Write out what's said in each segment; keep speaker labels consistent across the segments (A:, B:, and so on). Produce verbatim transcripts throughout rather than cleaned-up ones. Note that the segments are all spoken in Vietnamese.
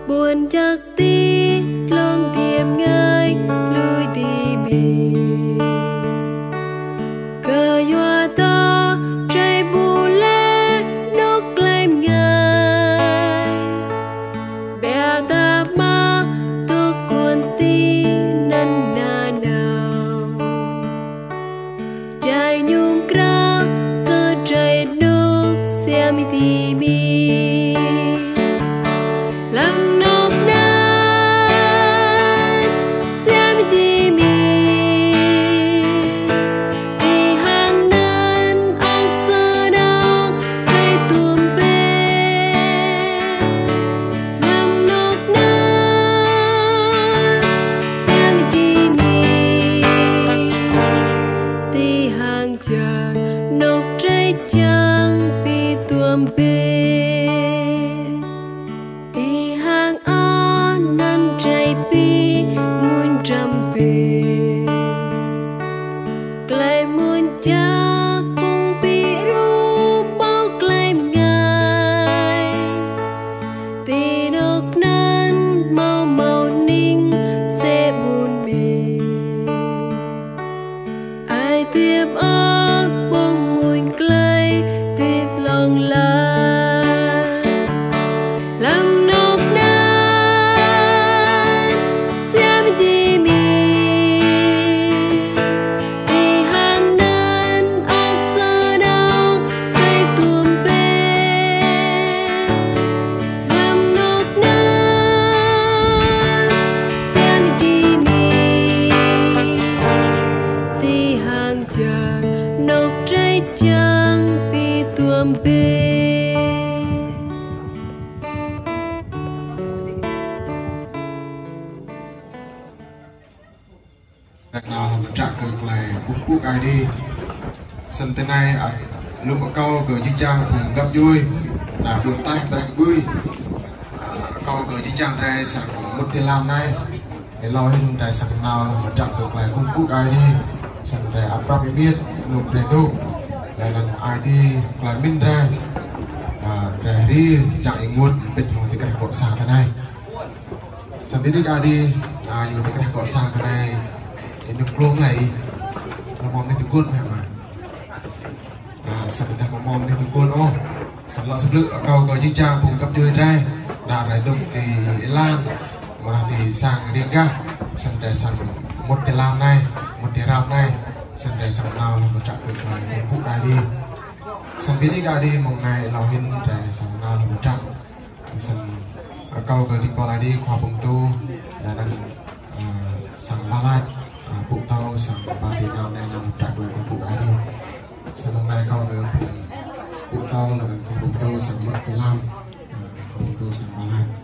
A: buồn chắc tí luôn tìm ngay lui tìm mình cờ hoa to trái bù lê nóc lên ngài bè ta ma tôi cuốn tí năn nà nào trái nhung ra cơ trái nước xem tìm mi lăng nóc nan xem tìm mi đi hàng nan ác sơ nóc hay tuồng bê lăng nóc nan xem tìm mi đi hàng chàng nóc trái trắng bị tuồng bê Clay muôn cha cùng bị ru bao clay ngài tì nước nan màu màu ninh sẽ buồn mình ai tiếp ác bông nguồn clay tiếp lòng la lăng nóc nan xem đi mi nóc trái trắng bị tuồng bê
B: Đặt nào là trạng cực là cung quốc ai đi sân tên này ở lúc ở câu cờ chi trang cùng gặp vui là buồn tay tay vui câu cờ chi trang ra sản một tiền làm này để lo hình đại sản nào là một trạng cực là cung quốc ai đi sản ra áp ra biết lục để tu lại là ai đi lại minh ra để đi chạy nguồn bên hồ thì cái cọ sang thế này sản biết đi ai đi à nhiều cái cọ sang thế này để được luôn này nó mong thấy quân phải mà à sản ta có mong thấy quân ô sản lọ sập lự ở cầu cầu chi trang cùng cấp chơi ra đã lại đụng thì lan mà thì sang riêng ga sản để sản một tiền làm này một tiền làm này sản để sản nào là một trạng cực là một phút ai đi sản biết đi ai đi một ngày lao hình để sản nào là một trạng sản ở cầu cầu thì còn ai đi khoa bồng tu là đang sản ba lại phụ tao sản ba thì nào này là một trạng là một phút ai đi sản hôm nay cầu cầu phụ tao là khoa bồng tu sản một cái lam khoa bồng tu sản ba lại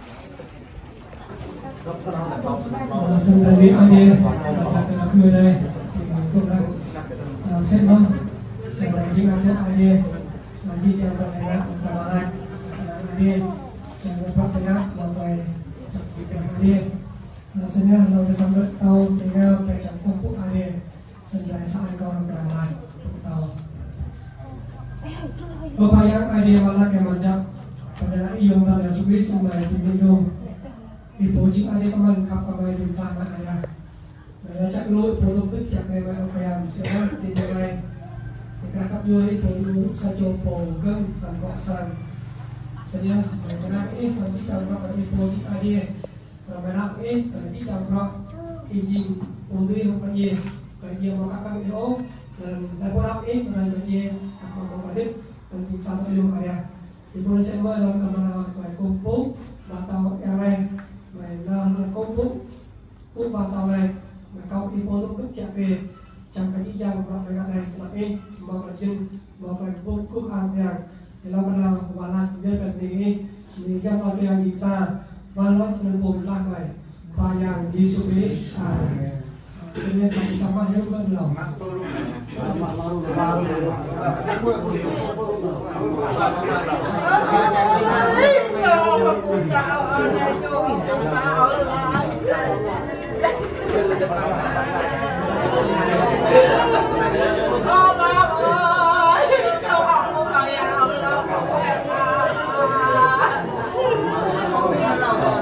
C: sân đại diện anh em người đây cũng đang xem vâng để đại diện anh em là chi cho bạn này là bạn này anh em cho bạn này là bạn này cho anh em sân nhàเราจะสำเร็จเตาในงานไปจากพวกพวกanh em sân đại xãก็ทำการงานเตาupaya anh em là cái mặt chắc pada iong dan subis sampai di minum ibu jik ada teman kap kamai di tanah ayah dan cak lu foto pun cak mai mai apa yang siapa di dalam kerap yoi foto sajopo gem dan koksan sedia macam eh nanti campak dari ibu jik ada ramai eh nanti campak izin untuk yang pergi pergi mau kakak itu dan dapat eh nanti apa mau balik nanti satu ilmu ayah ibu semua dalam kamar mai kumpul batau yang lain mày là công vụ cũng vào tàu này mày câu khi bố lúc chạy về chẳng phải chỉ ra một loại này là cái mà phải trên mà phải vô quốc hàng thì thì là bắt đầu và là chỉ biết là mình mình trong vào tiền gì xa và nó thành phố ra vậy và nhà đi xuống đấy à cho nên là sama hết vẫn lòng
D: Oh,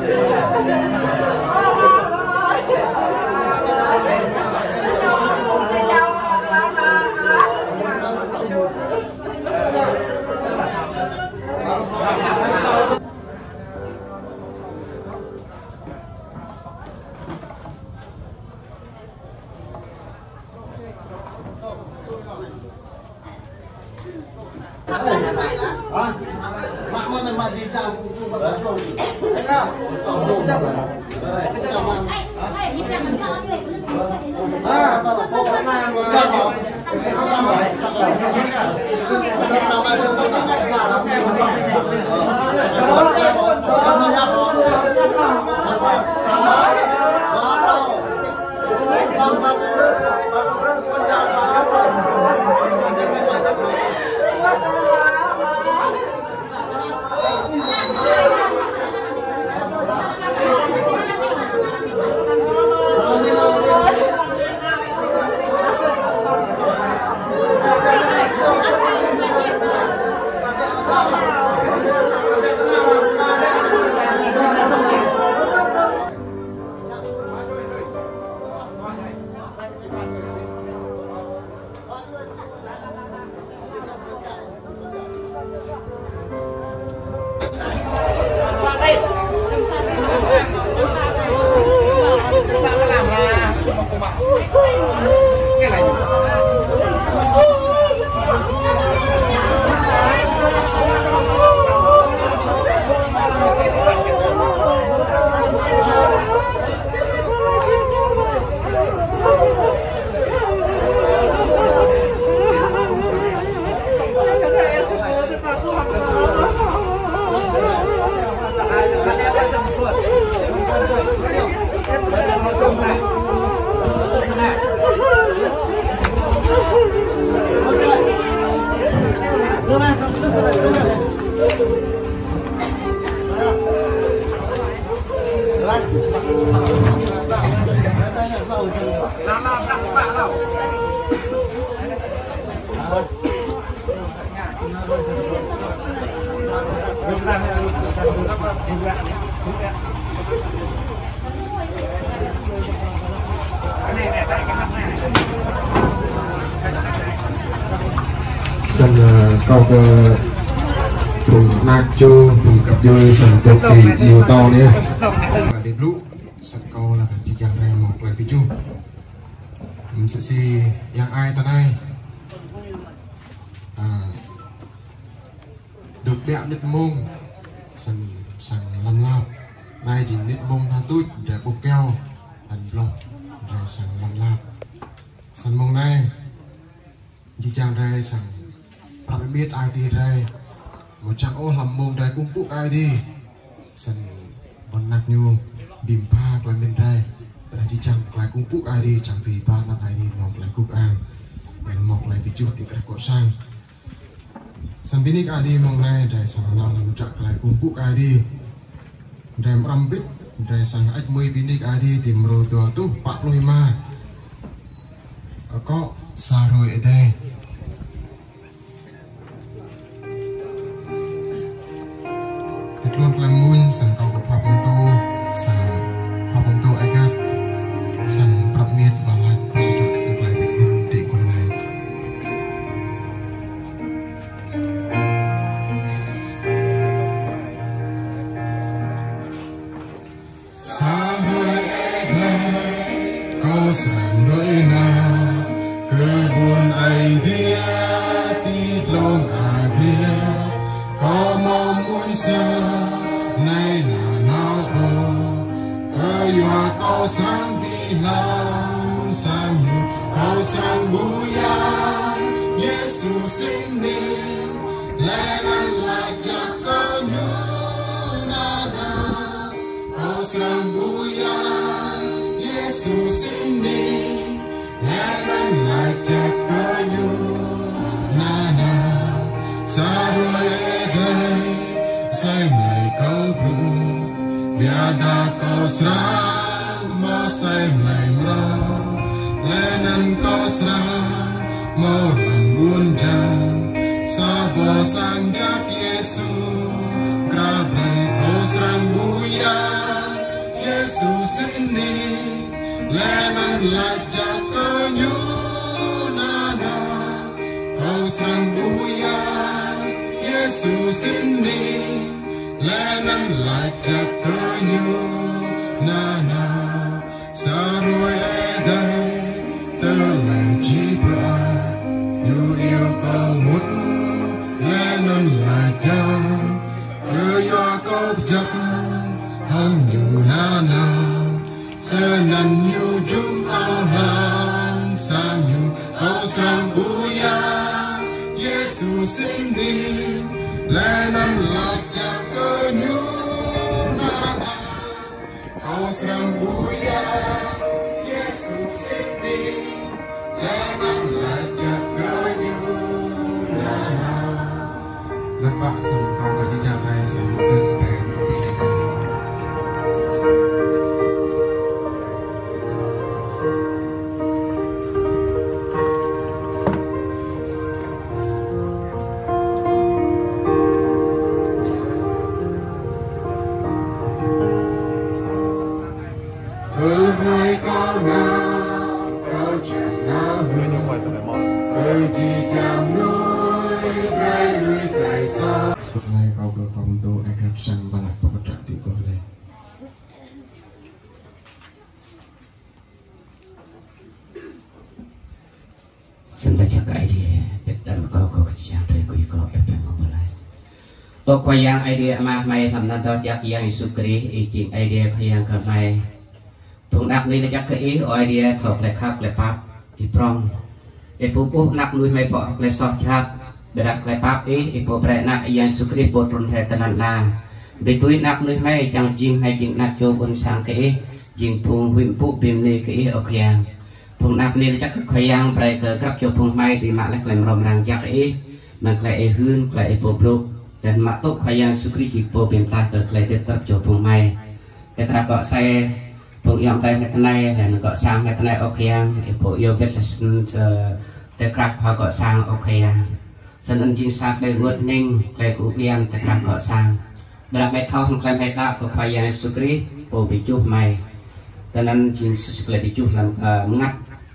B: Sân câu cơ vùng nạc chô vùng cặp vui sân tục thì nhiều to nhé và đẹp lũ sân câu là chỉ chẳng này một lời tí chung mình sẽ xì yang ai ta này à, được đẹp nít mông sân sân lăn lao nay chỉ nít mông ha tút để bốc keo thành lọc rồi sân lăn lao sân mông này chỉ chẳng này sânเราไม่มีไอทีไรmột trang ô làm mông đại cung phụ ai đi sân bắn nạc nhu bìm pha quay bên đây tại đi chẳng lại cung phụ ai đi chẳng thì ba năm ai đi mọc lại cục ai để mọc lại thì chuột thì cái cột sang sân bên ai đi mong này để sân nào làm chặt lại cung phụ ai đi để làm biết để sân ách mười bên ai đi tìm rồi tua tu bạc lôi ma có xa rồi ở đây luôn làm muôn sẵn cầu của Pháp Bông Tô sẵn Pháp Bông Tô ai gắt sẵn bạc miệt và lại có được lại bị bình tị của này xa đôi ai đây có sẵn đôi nào cứ buồn ai đĩa tít lòng à đĩa có mong muốn xưa nay là nào ô cơ yoa có sáng đi làm sáng nhục có sáng buya Giêsu sinh nên lẽ nan lại chắc có như nada có sáng buya Giêsu sinh nên lẽ nan lại chắc có như nada xa rồi đây say ngày câu ru biada kau serang mau say ngày mơ lenan kau serang mau lembun jam sabo sang jak Yesu grabai kau serang buya Yesu sini lenan lajak kenyu nada kau serang buya Yesu sini lenan lajak kenyu nana sarui edai terlai jibra yu yêu kau muốn lenan lajak keyo kau jap hong Yunana Senan Yujum Alan Sanyu Osram Buya Yesus ini Lenan Lajak Kenyunana Osram Buya Yesus ini Lenan Lajak Kenyunana Lepak Sempau Bagi Jabai Selalu Tengah
D: Kau yang idea mah mai làm nên đó chắc yang sukri ý chuyện idea kau yang cái mai thùng nạp này chắc cái ý idea thọc lại khác lại pap ý prong ý phụ phụ nạp nuôi mai bỏ lại sọt chát để đặt lại pap ý ý phụ bẹt nạp yang sukri bộ tròn hệ tân là bị túi nạp nuôi mai chẳng chinh hay chinh nạp châu bồn sang cái ý chinh thùng huyện phụ bìm này cái ý ok yang thùng nạp này chắc cái yang bẹt cái cấp châu thùng mai thì mạng lại làm rồng ràng chắc ý mà lại hương lại phụ phụ dan matuk kaya sukri jipo bimta ke klai tetap jopung mai tetra kok saya pung yang tay hetanai dan kok sang hetanai okyang ipo yo vet lesson tekrak ha kok sang okyang sen jing sak dai ngut ning klai ku liam tekrak kok sang berak mai thau hong klai heta kok kaya sukri po bijuh mai tanan jing suklai bijuh lam ngat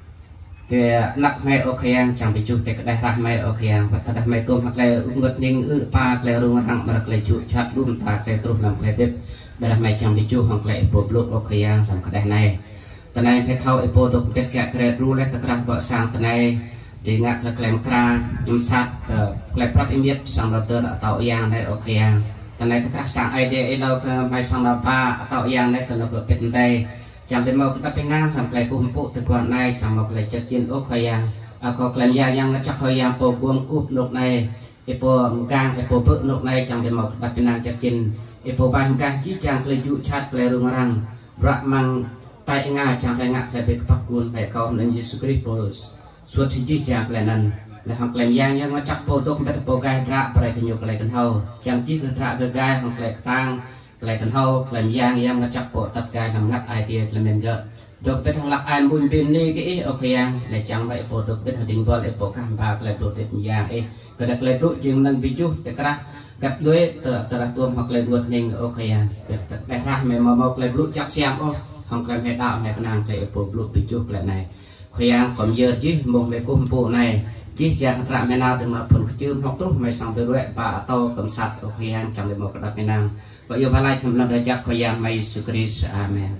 D: ke nak mai okyang chẳng bị chút te kedai rah mai okyang patah dah mai tum klai ngut ning u pa klai rung rang berak klai chu chat dum ta klai terus lam klai dip dah mai chẳng bị chút hong klai po blok okyang lam kedai này tanai pe thau ipo tok pet ka kre ru le takrak kok sang tanai di ngak ke klem kra jum sat klai prap imiet sang dokter atau yang này okyang tanai takrak sang idea elo ke mai sang pa atau yang này ke no ke pet ndai chẳng đến mau kita pengang sampai kumpul teguan naik chẳng mau kelai cekin ok yang aku klaim yang yang ngecak yang po buang up nuk naik ipo mukang ipo buk nuk naik chẳng đến mau kita penang cekin ipo ban mukang chi chẳng kelai ju chat kelai rung rang brak mang tai nga chẳng kelai ngak kelai bekepak kun kelai kau dan Yesus Kristus suat hiji chẳng kelai nan là hong klaim yang yang ngecak po tok bet po gai drak pada kenyu kelai kenhau chẳng chi drak ke gai hong kelai tang lại cần hâu làm giang yam ngắt chặt bộ tất cả làm ngắt idea làm mình gỡ được biết thằng lạc ai muốn bên này cái ok yang lại chẳng vậy bộ được biết thằng đình vợ lại bộ cam bạc lại bộ đẹp giang ấy cái đặc lại đội chừng nâng ví dụ tất cả gặp lưới từ từ tuồng hoặc lại vượt ninh ok yang cái đại ra mày mà một lại bộ chắc xem ô không cần phải đạo mày năng lại bộ bộ ví dụ lại này ok yang còn giờ chứ một mày cung bộ này chỉ chẳng ra mày nào từng là phần chưa học tốt mày sang về rồi bà tao cầm sạt ok yang chẳng được một cái đặc mày năng Kau yo balai themlam dajak kau yang mai Yesus amen.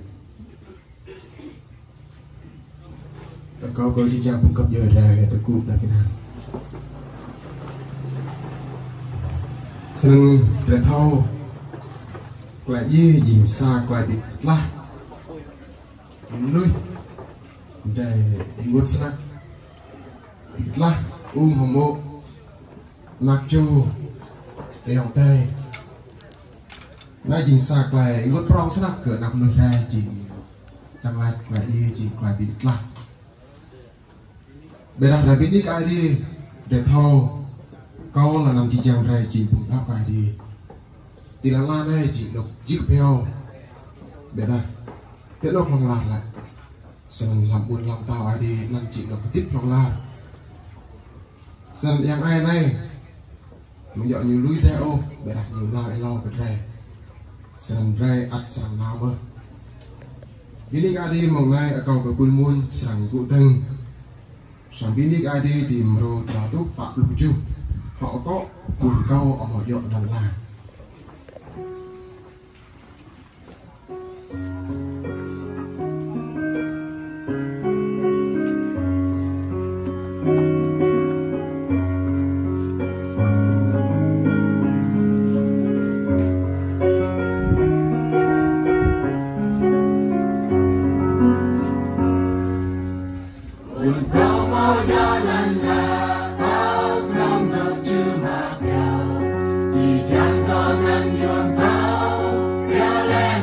B: Kau kau jijak bungkap yo dah kata ku dah kena. Sen dah tahu. Kau ye jing sa kau di lah. Nui. Dai ingut senak. Lah um homo. Nak chu. Yang tay. Nãy chính xác lại ngốt prong sẽ là cửa nằm nơi ra chỉ chẳng lại lại đi chỉ lại bị lạc để đặt ra biết nick ai đi để thâu câu là nằm chỉ chẳng ra chỉ bùng tháp ai đi thì là lan này chỉ đọc chiếc peo để đây tiếp lúc lòng lạc lại xong làm buồn lòng tao ai đi năng chỉ đọc tiếp lòng lạc xong yang ai này mình dọn nhiều lưới ra ô để đặt nhiều lo lo cái này sang rai at sang nama. Bini adi mengenai akau kebulmun sang guteng. Sang bini adi timro tatu pak lucu. Họ có buồn câu ở một dọn lần là.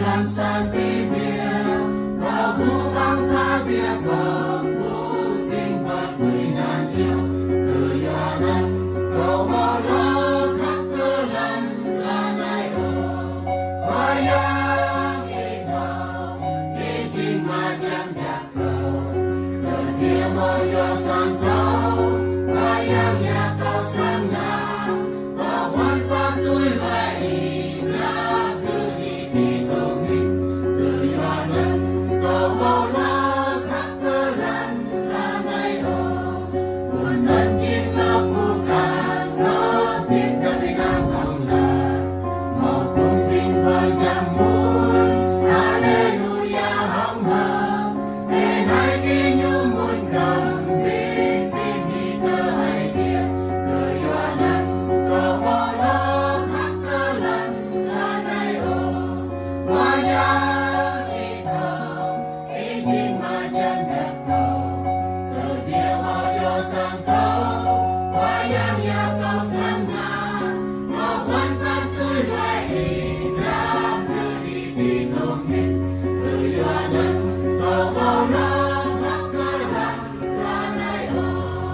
E: làm san đi điều có vũ băng ba tia có vũ tình vật mười ngàn yêu từ gió nắng cầu mơ lo khắp cơ lăng là ngày ô hoa giang đi cầu đi chim mà chẳng chặt cầu từ kia mơ gió sang cầu hoa giang nhà cầu sang ngà có quan quan tôi lại ra đưa đi đi cầu hình từ gió nắng cầu mơ lo khắp cơ lăng là ngày ô buồn ân chim nó cu càng nó tiếp cận đi ngang thầm là một cung tình vời trăm muôn Hallelujah hóng hờ để nay đi nhu muôn đồng bên bên đi cơ hay kia cơ gió nắng cầu mơ lo khắp cơ lăng là ngày ô hoa giang đi cầu đi chim mà chân đẹp cầu từ kia mơ gió sang cầu hoa giang nhà cầu sang ngà một quan quan tôi lại ra đưa đi tìm lòng hình từ gió nắng cầu mơ lo khắp cơ lăng là ngày ô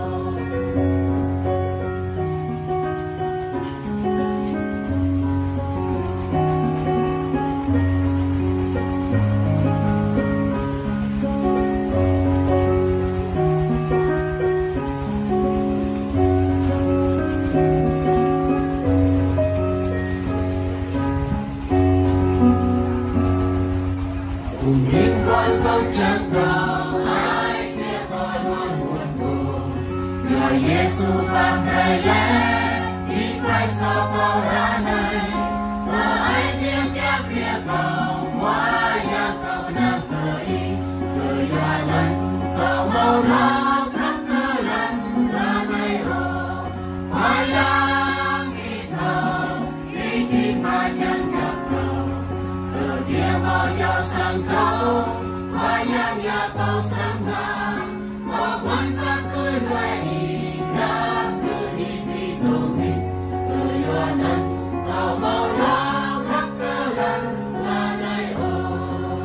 E: cùng hiến quan công chẳng có ai kia coi môi buồn buồn người Giêsu bằng đời lẽ thì quay sau cầu ra này và ai tiếng kia kia cầu hoa giang cầu nam cờ y cờ gió nắng cầu màu lo khắp cơ lăng là ngày ô hoa giang đi cầu đi chim mà chân chập cầu từ kia mơ gió sang cầu hoa giang nhà cầu sang ngà một quan phát tôi lại ra đưa đi đi đồ hình từ gió nắng cầu màu lo khắp cơ lăng là ngày ô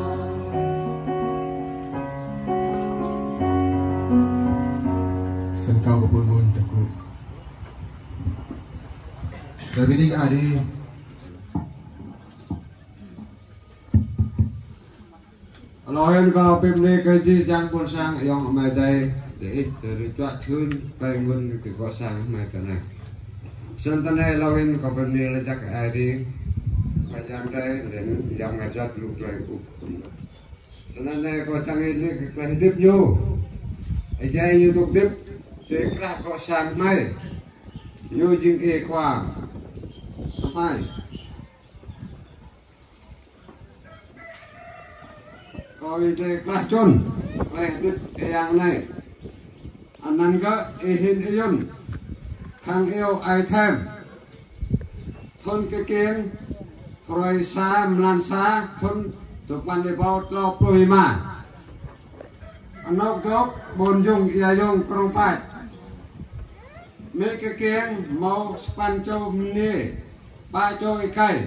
B: Sân cao của buôn buôn tập cụ Rồi cái đinh ai đi
F: Lo em có phim này cái gì chẳng buồn sang yong mai đây để để cho chun play ngun cái có sang mai cái này sân tân này lo em có phim này là chắc ai đi phải chẳng đây để dòng ngày giật lục lại cũng sân này có chẳng ấy cái cái tiếp vô ai chơi như tục tiếp để các có sang mai như chừng e khoa hai coi đây là chôn đây tiếp cái yang này anh năng có hin yon khang yêu ai thêm thôn cái kiến rồi xa lan xa thôn tụi bạn để bao lo ploi mà anh nóc đó bồn dung ia dung krong pai mấy cái kiến mau span châu nè ba châu cái cây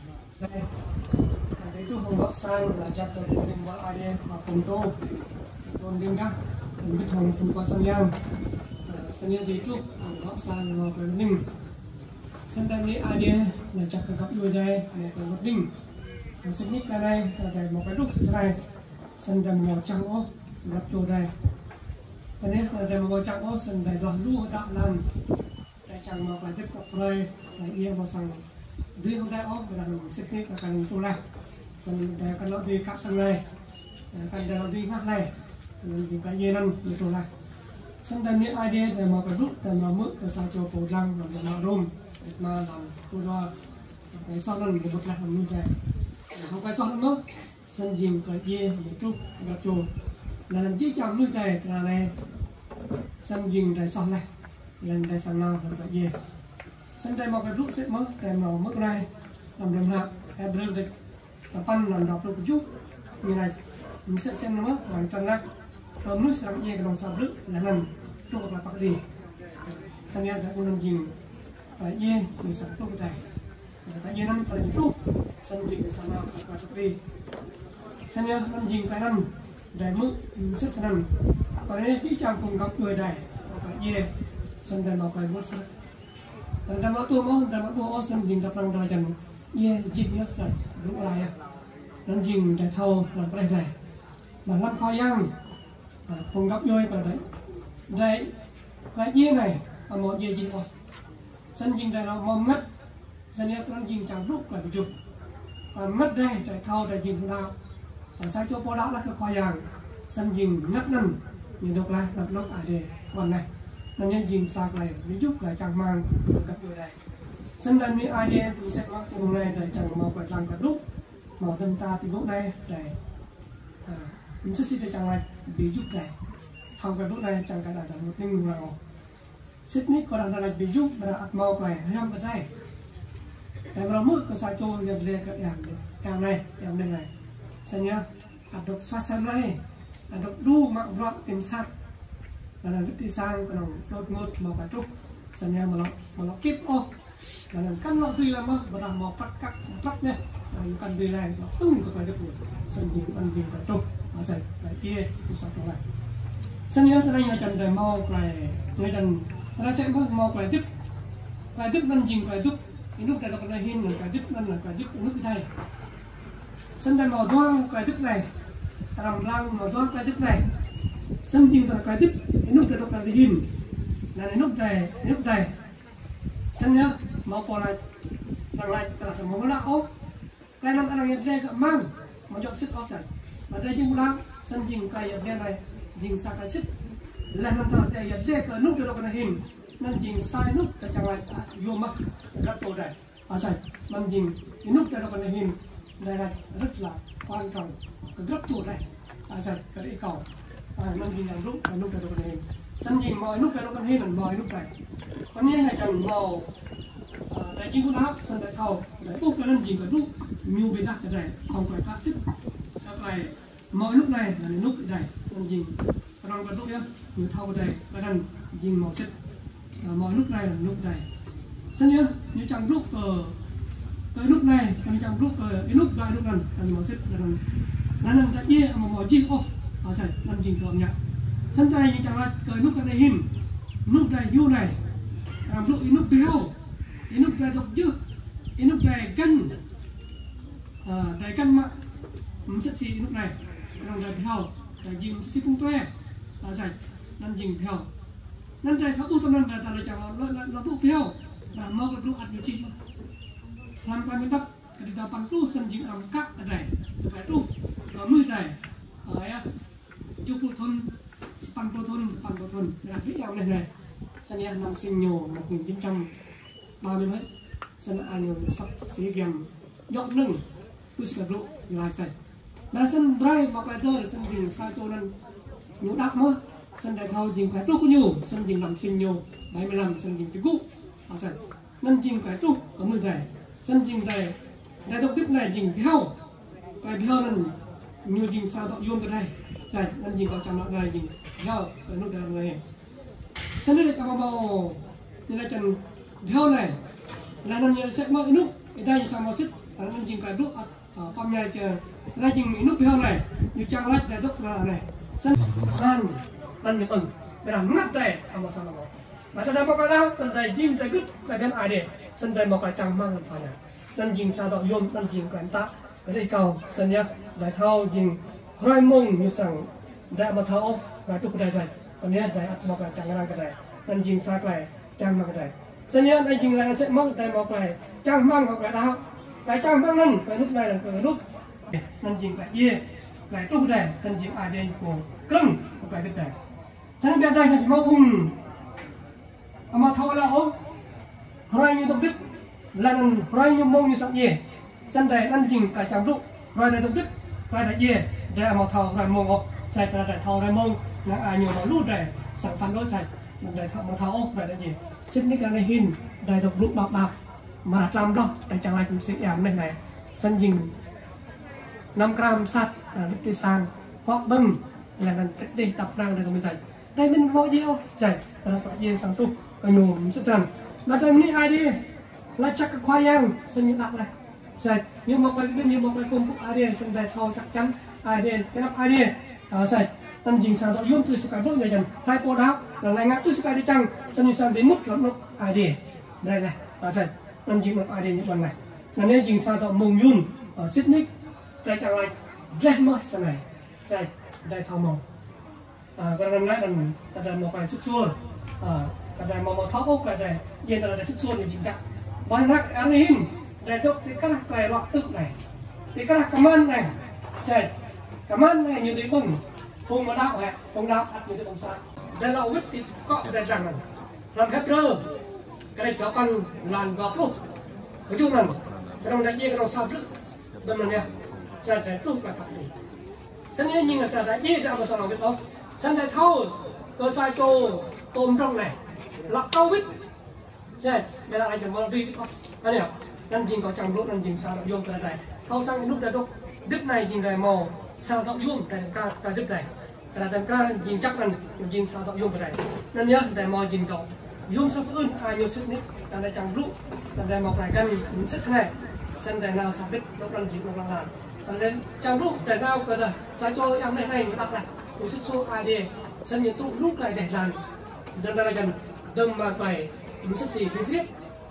C: itu pembahasan belajar tentang buat ada mapunto bondingkah dan betul pembahasan yang senyap itu pembahasan mapuning sedang ni ada belajar kegap dua day mapuning sebenarnya kadai kadai mapuduk sesuai sedang mengocang oh gap codai ini kadai mengocang oh sedang dahulu tak lam cang mapajak kaprai lagi yang pasang dia kadai oh berada sebenarnya akan itulah sendiri kalau di kat tengah, kan dalam di kat lain, di kat yenan itu lah. Sendiri ada yang mau keduk dan mau muk ke satu podang dan mau rum, itu dalam kedua pesonan disebutlah menunda. Kalau pesonan tu senjing ke ye itu gacu. Dalam jam menunda kerana senjing dari sana, dan dari sana ke ye. Sendiri mau keduk set mau dan mau muk lain, dalam dalam hak berada Tapan dan dapur kujuk, minat misal saya nama orang ternak, tamu serang ia kalau sabuk, lanan cukup lapak di. Saya ada orang jing, ia misal tu kita. tại vì năm thời trung sân jing sama kakak tapi sanya năm jing cái năm để mức sức sân còn đây chỉ trang cùng gặp người này kakak ye sân để mau cái bớt sân dan dalam waktu mau dalam waktu mau sân jing dapat darajan ye jing ya sân đúng là ya năm jing để thâu làm cái này mà năm kho yang cùng gặp người vào đấy đây là ye này ở một ye jing sân jing để nó mong ngất sân ye năm jing chẳng lúc là bị chụp ngất đây để thâu để jing nào và sai chỗ đó là cái kho yang sân jing ngất nằm nhìn độc lại đập lốc ở đây còn này nên nhân jing sạc này để giúp lại chẳng mang gặp người này sân lầnนี้ai đây mình sẽ mắc cái này để chẳng mau phải làm cả lúc mà tâm ta thì lúc này để mình sẽ xin để chẳng lại bị giúp này thằng cái lúc này chẳng cái là một ninh nào xích nít còn là bị giúp là mau phải làm cái này để vào mức cái sai chỗ nhập lên cái dạng dạng này dạng này này sân nhá độc xoa sân này độc đu mạng rọt tìm sát là việc đi sang cái lòng đột ngột mà phải trúc sân nhá mà nó mà nó kíp ô là làm căn nó tùy làm mà làm màu cắt cắt cắt nhé làm căn tùy này nó tung cái phải được sân gì ăn gì phải trúc ở đây cái kia đi sang chỗ này sân nhá đây là trận đời mau cái người trận nó sẽ có mau cái tiếp cái tiếp năm gì cái tiếp cái lúc này nó còn là hiên là cái tiếp năm là cái tiếp nước đây sân đây màu doang cái tiếp này làm lang màu doang cái tiếp này sân gì là cái tiếp cái lúc này nó còn là hiên là cái lúc này lúc này sân nhá màu còn lại làm lại là màu cái lão cái năm anh em đây mang mà chọn sức có sẵn và đây chúng ta sân gì cái đây này jing sa cái sức là năm thằng đây đây cái lúc này nó còn là hiên nên jing sai nút để chẳng lại vô mất rất tốt đấy à sai nên jing cái nút này nó còn là hiên đây là rất là quan trọng cái rất tốt đấy à sai cái đấy cầu à nên jing làm nút cái nút này nó còn là hiên sân jing mọi nút này nó còn hiên là mọi nút này còn như này cần màu đại chính của nó sân đại thầu để bốc lên jing cái nút nhiều về đặc cái này không phải phát sức các này mọi nút này là nút này nên jing còn cái nút nhá nhiều thầu đây cái đằng jing màu sức mọi lúc này là lúc này sân nhá như trong lúc ở cái lúc này trong trong lúc ở cái lúc vài lúc lần là màu xích là lần là lần đã chia mà màu chim ô ở sài lần trình thường nhá sân đây như chẳng là cái lúc này hình lúc này du này làm lúc lúc béo cái lúc này độc chứ cái lúc này cân à đại cân mà mình sẽ xì lúc này làm đại béo đại jing sẽ không toe ở sài lần trình béo nên đây tháp u tâm nên là là chẳng là là là thuốc béo là mau cái lúc ăn nhiều chim làm cái miếng đất cái ta bằng tu sân jing làm cắt cái này phải tu và mưa này ở chụp phụ thôn span phụ thôn span phụ thôn là biết nhau này này sân nhà năm sinh nhổ một nghìn chín trăm ba mươi mấy sân ai nhổ sắp xí game dọn nưng tôi sẽ lộ lại sai là sân bray mà phải đỡ sân jing sao cho nên nhổ đạp mơ sân đại thao jing phải trúc có nhiều sân jing làm sinh nhiều bảy mươi lăm sân jing cái cũ à sân nên jing phải trúc có mười này sân jing này đại độc tiếp này jing béo cái béo nên nhiều jing sao tạo yôm cái này sân nên jing có trăm loại này jing béo cái nút này này sân đây là màu như là chân béo này là nên như sẽ mở nút cái đây sao màu xích là nên jing cái nút ở con nhà chờ là jing nút béo này như trang lách đại độc là này sân nan nan yang eng, berang ngat deh, sama sama. Masa dah pakai dah, sendai jing tergut, kadang ada, sendai mau kacang mang lepasnya. Nan jing satu yom, nan jing kanta, jadi kau senya, dah tahu jing, rai mong nyusang, dah mau tahu, dah tu kedai saya, kemudian dah mau kacang orang kedai, nan jing saklai, cang mang kedai. Senya nan jing lang set mang, dah mau kai, cang mang mau kai dah, kai cang mang nan, kai lúc này là kai lúc, nan jing kai ye, kai tu kedai, sen jing ada yang ko, keng, kai kedai. Sân bên đây là mau thùng, mà thao là ốm, rồi như tục tích, lần rồi như mông như sắp ye, sân đây ăn chỉnh cả chẳng lúc, rồi là tục tích, rồi là ye, để mà thao rồi mông ốm, sai là để thao rồi mông, là ai nhiều mà lút đây, sản phẩm đối sai, để thao mà thao ốm rồi là gì, xin những cái này hin, để tục lúc bạc bạc, mà làm đó, để chẳng lại cũng sẽ làm này này, sân chỉnh năm gram sắt là cái sang, hoặc bưng là lần để tập năng để mình dạy. Đây mình mau gì đâu, dạy, là phải gì sang tu, cái nhôm sẵn sàng. Mà đây mình ai đi, lacak kekhayang senyum tak lah. Saya nhưng một cái nhưng một cái công cụ area sinh đại thao chắc chắn area cái nắp area saya tâm jing sang yum tu suka bước người dân hai po đáo là lại ngắt tu suka đi chăng sinh sang đến mức lắm lúc area đây này saya tâm jing một area như vậy này là nên jing sang tao mông yun ở Sydney đây chẳng lại rất mất sau này saya đây thao mông cái năm nay là ada một cái sức chua ada mau mau tháo cái này hiện tại là sức chua thì chính chắc banyak angin dari tu tiada kaya waktu này tiada keman này saya keman này như thế bưng hùng mà đạo này hùng đạo như thế bằng sao đây là uvit thì có đây rằng là làm hết rơ cái này cho con làm gọt luôn nói chung là cái đồng đại nhiên cái đồng sao trước bên mình nha saya để tu là thật đi sân như nhưng là cái đại nhiên ra mà sao làm biết không sân đại thâu cơ sai cho tôm trong này lọc cao vít saya đây là anh chỉ muốn đi không anh hiểuนั่นจริงก็จังรู้นั่นจริงสาวดอกยุ่งกระไรเขาสร้างลูกได้ดอกดึกในจริงได้มอสาวดอกยุ่งแต่กล้ากระดึกได้กระดันกล้าจริงจักนั่นจริงสาวดอกยุ่งกระไรนั่นเนี้ยได้มอจริงดอกยุ่งสักอื่นอายุสิบนิดแต่ได้จังรู้แต่ได้มอรายกันสิบสมัยเส้นได้นาวสาวดึกดอกนั่นจริงดอกนั่นแต่ได้จังรู้แต่นาวก็ได้สายโจยังไม่ให้ตักเลยอุสิโซไอเดียเส้นยันตุลูกได้ได้ดันเดินได้กันเดิมมาไปอุสิสี่พิพิธ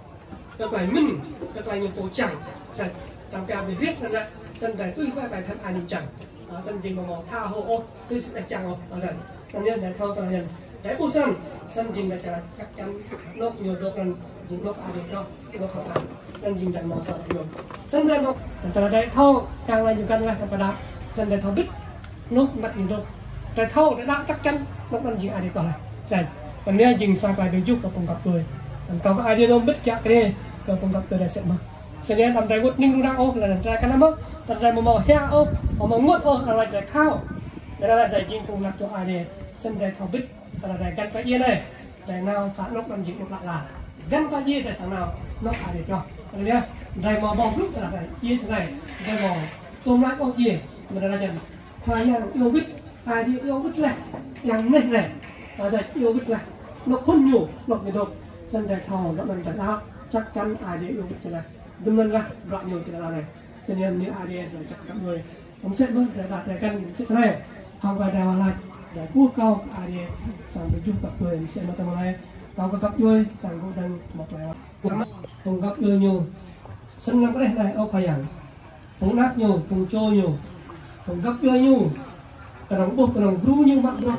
C: tất cả mình tất cả những bộ chẳng sân làm cả về viết là sân đại tuy phải bài thân ai những chẳng sân trình mà tha hồ ô tuy sẽ chẳng ô ở sân tất nhiên để thâu tất nhiên để bộ sân sân trình là chắc chắn nốt nhiều đốt lần những nốt ai được đó nốt không ăn sân trình đại màu sợ nhiều sân đại màu tất đại thâu càng là những căn là các bạn sân đại thâu biết nốt mặt những đốt đại thâu đã chắc chắn nốt lần trình ai được còn lại sân còn nếu trình sang bài được giúp và cùng gặp người kalau ada yang bercak ni, kalau pun kata dah set mah. Sebenarnya dalam driver ni orang oh, dalam driver kan apa? Dalam driver mau hea oh, mau ngut oh, dalam driver kau. Dalam driver jing pun nak cakap ada. Sebenarnya thau bit, dalam driver gan pagi ni, driver now saat nok nam jing nok lak lah. Gan pagi dah sana nok ada jo. Kalau dia driver mau bong lúc dalam driver, ye senai. Driver mau tum lak oh ye, dalam jalan. Kau yang yêu bit, ada yêu bit lah, yang ni ni. Masa yêu bit lah, nok pun you, nok ni tu. Sân đại thọ nó làm thật áp chắc chắn ai để yêu cái này đừng nên ra đoạn nhiều cái này sân em như ai để là chắc các người ông sẽ bước để đạt để cân chiếc xe này không phải đào lại để cua câu ai để sang được giúp các người sẽ mà tầm này câu các cặp đuôi sang cũng đang một lại cùng cặp đuôi nhiều sân làm cái này ô phảiอย่างcùng nát nhiều cùng trôi nhiều cùng cặp đuôi nhiều cái đồng bút cái đồng ru nhiều mặt rồi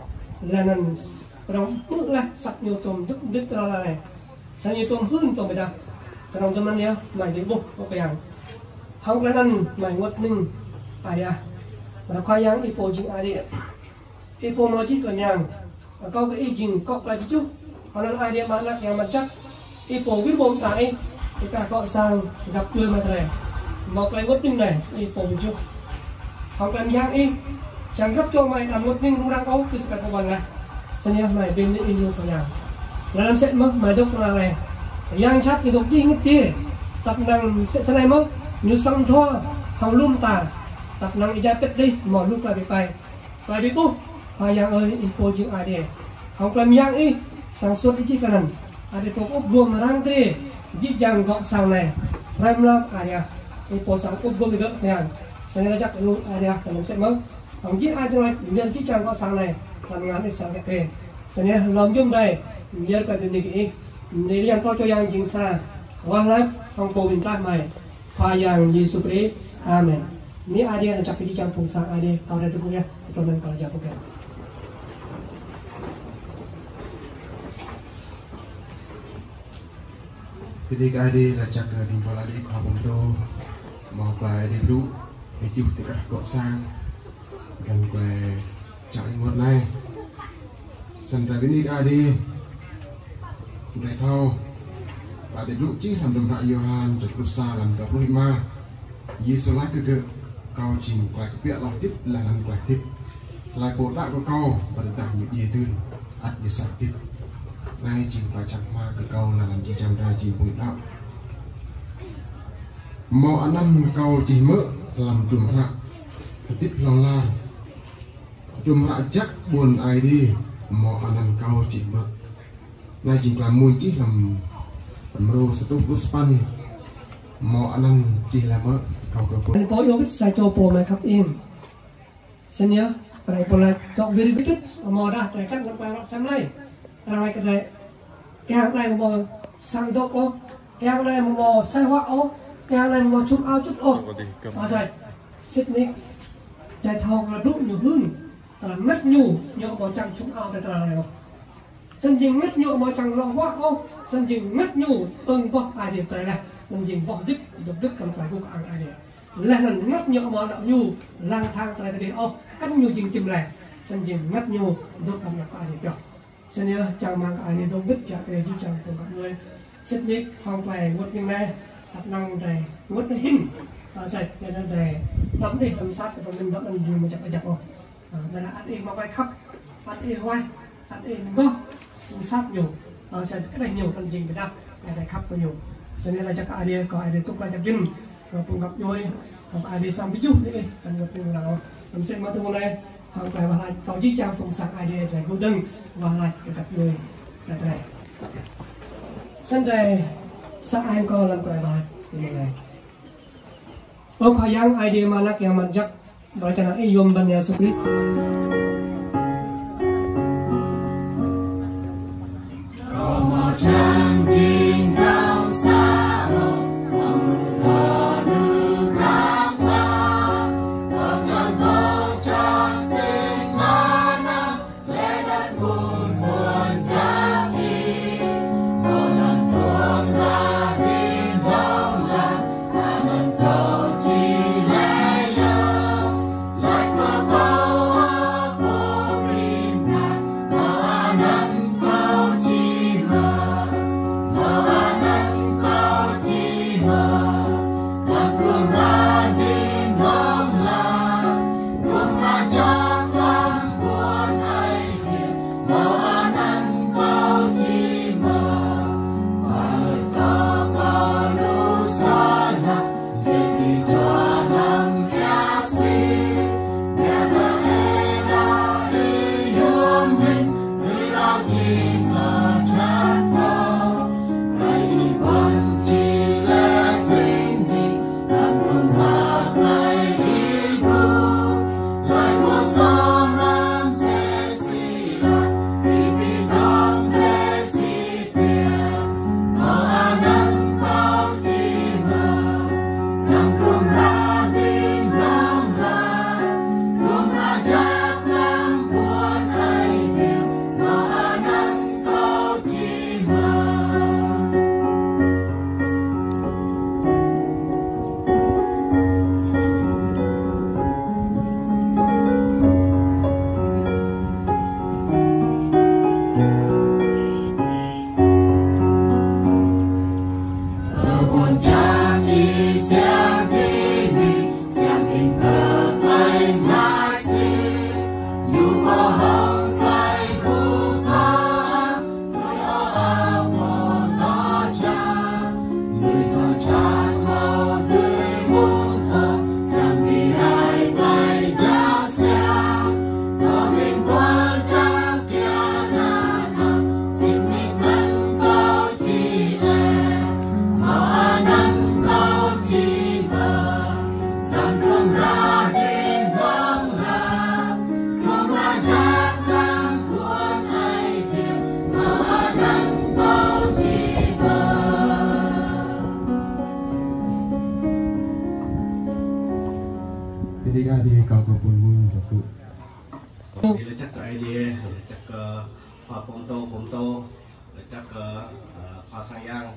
C: là nên kadang bước lah sắp nhiều tôm đứt đứt ra này sao nhiều tôm hương tôm bây giờ kadang tôm anh nhá mày đi bốc có cái hàng không là ăn mày ngất ninh ai à mà khoai yang ipo jing ai đi ipo nó chỉ còn nhàng câu cái jing cọc lại chút họ nói ai đi mà nặng yang mà chắc ipo biết bom tại thì cả cọ sang gặp tươi mà này một cái ngất ninh này ipo một chút không làm yang đi chẳng gấp cho mày làm ngất ninh cũng đang có cứ sự cạnh bằng này senyap mai benda ini punya. Dalam set mak madok nalai. Yang chat itu ingat dia. Tak nang set senai mak nyusang thua hang lum ta. Tak nang ijapet đi mò lúc lại bị bay. Lại bị bu. Và yang ơi ipo jing ade. Hang kelam yang i sang suat iji kanan. Ade pok up gom rang tri. Ji jang gok sang này. Ram lam aya. Ipo sang up gom itu yang. Saya ajak lu area dalam set mak. Hang ji ade lai nhân ji jang gok sang này. Làm ngắn để sang cái kề, sau này làm chung đây, giờ cái điều này để liên quan cho yang chính sa, quan lại trong bộ bình tác này, pha yang Yesus Christ, Amen. Ni ada yang nak cakap di campur sang ada, kau dah tunggu ya, kau nak kalau jawab kan.
B: Ketika ada nak cakap di bola di kau pun tu, mau pelai di dulu, itu tidak kau sang, kan kau chẳng một này sân ra cái ní ai đi đại thao và để lúc chỉ làm đồng hại Johan rồi quốc xa làm tập Rima Giêsu lại cứ cứ câu trình quay cái việc làm tiếp là làm quay tiếp lại bộ đại của câu và được đặt những gì tư ắt để sạch tiếp nay trình quay chẳng hoa cái câu là làm gì chẳng ra trình bụi đạo mọi anh ăn câu chỉ mỡ làm trùm hạ tiếp lòng la trùm hạ chắc buồn ai đi mọi anh ăn câu chỉ mỡ nay trình làm mùi chỉ làm mru setu puspan mo anan chi la mơ kau ke pun
C: po yo sai cho po mai khap im senya pai po la cho very good mo da pai kan pa la sam lai ra cái này yang này mo sang do o yang này mo sai wa o yang này mo chụp ao chút o à sai Sydney đại thầu là đúc nhiều hơn là ngất nhu nhiều mo chẳng chụp ao tại là này sân chừng ngất nhu mo chẳng lo wa o sân chừng ngất nhu ưng bo ai thì tại là sân chừng bo dứt dứt dứt cầm phải cũng ăn ai thì là lần ngất nhu mo đạo nhu lang thang tại đây o cắt nhu chừng chừng này sân chừng ngất nhu đốt cầm nhập ai thì được sân nhớ chào mang ai thì đông biết cả cái gì chẳng cùng các người xếp nhích hoàng bài ngốt như này tập năng này ngốt nó hình và sạch cho nên này lắm đi tầm sát của mình vẫn là nhiều mà chặt chặt rồi nên là ăn em mà quay khắp ăn em quay ăn em có sát nhiều và sạch cái này nhiều phần trình phải đáp cái này khắp có nhiều sân nhớ là chắc ai đi có ai đi tục ra chặt kinh và cùng gặp vui hoặc ai đi xong ví dụ đi cần gặp nhiều nào mình xem mà tôi này hoàng bài và lại cầu chí trang cùng sạc ai đi để cô đừng và lại gặp người là này sân đây sạc ai có làm quay bài như này ông khai yang ai đi mà nãy yang mình chắc nói cho nó yom ban ya sukri
B: ketika di kau kebun mun aku
D: Bila cakap idea, cakap uh, pomto pomto, cakap uh, pasayang,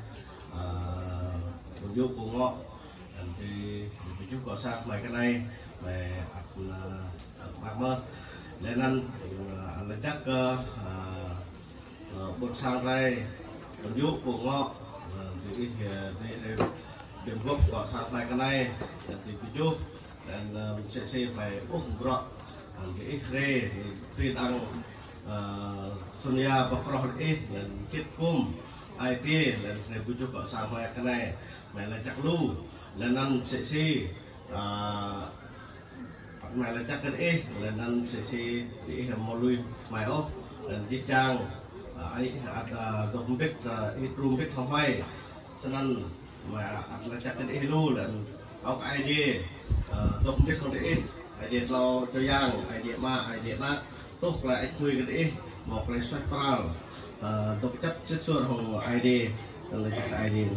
D: bujuk bungok, nanti bujuk kosak mereka naik, mereka aku makmur, dan anda cakap bursang rai, bujuk bungok, nanti di dembok kosak mereka naik, nanti bujuk dan sesi phải úp rõ cái rê tuy tăng Sunya bakroh eh dan kit kum I T dan saya bujuk kok sama yang kena main lecak lu lenan sesi main lecak kan eh lenan sesi di molui mayo dan jicang ai ada dompet itu rumpet sampai
G: cho nên mà anh là chắc cái đi luôn là ông ai đi tôi không biết không để ai đi lo cho giang ai đi mà ai đi là tốt là ai khui cái đi một là xoay vào tôi chấp chất xuân hồ ai đi là chắc ai đi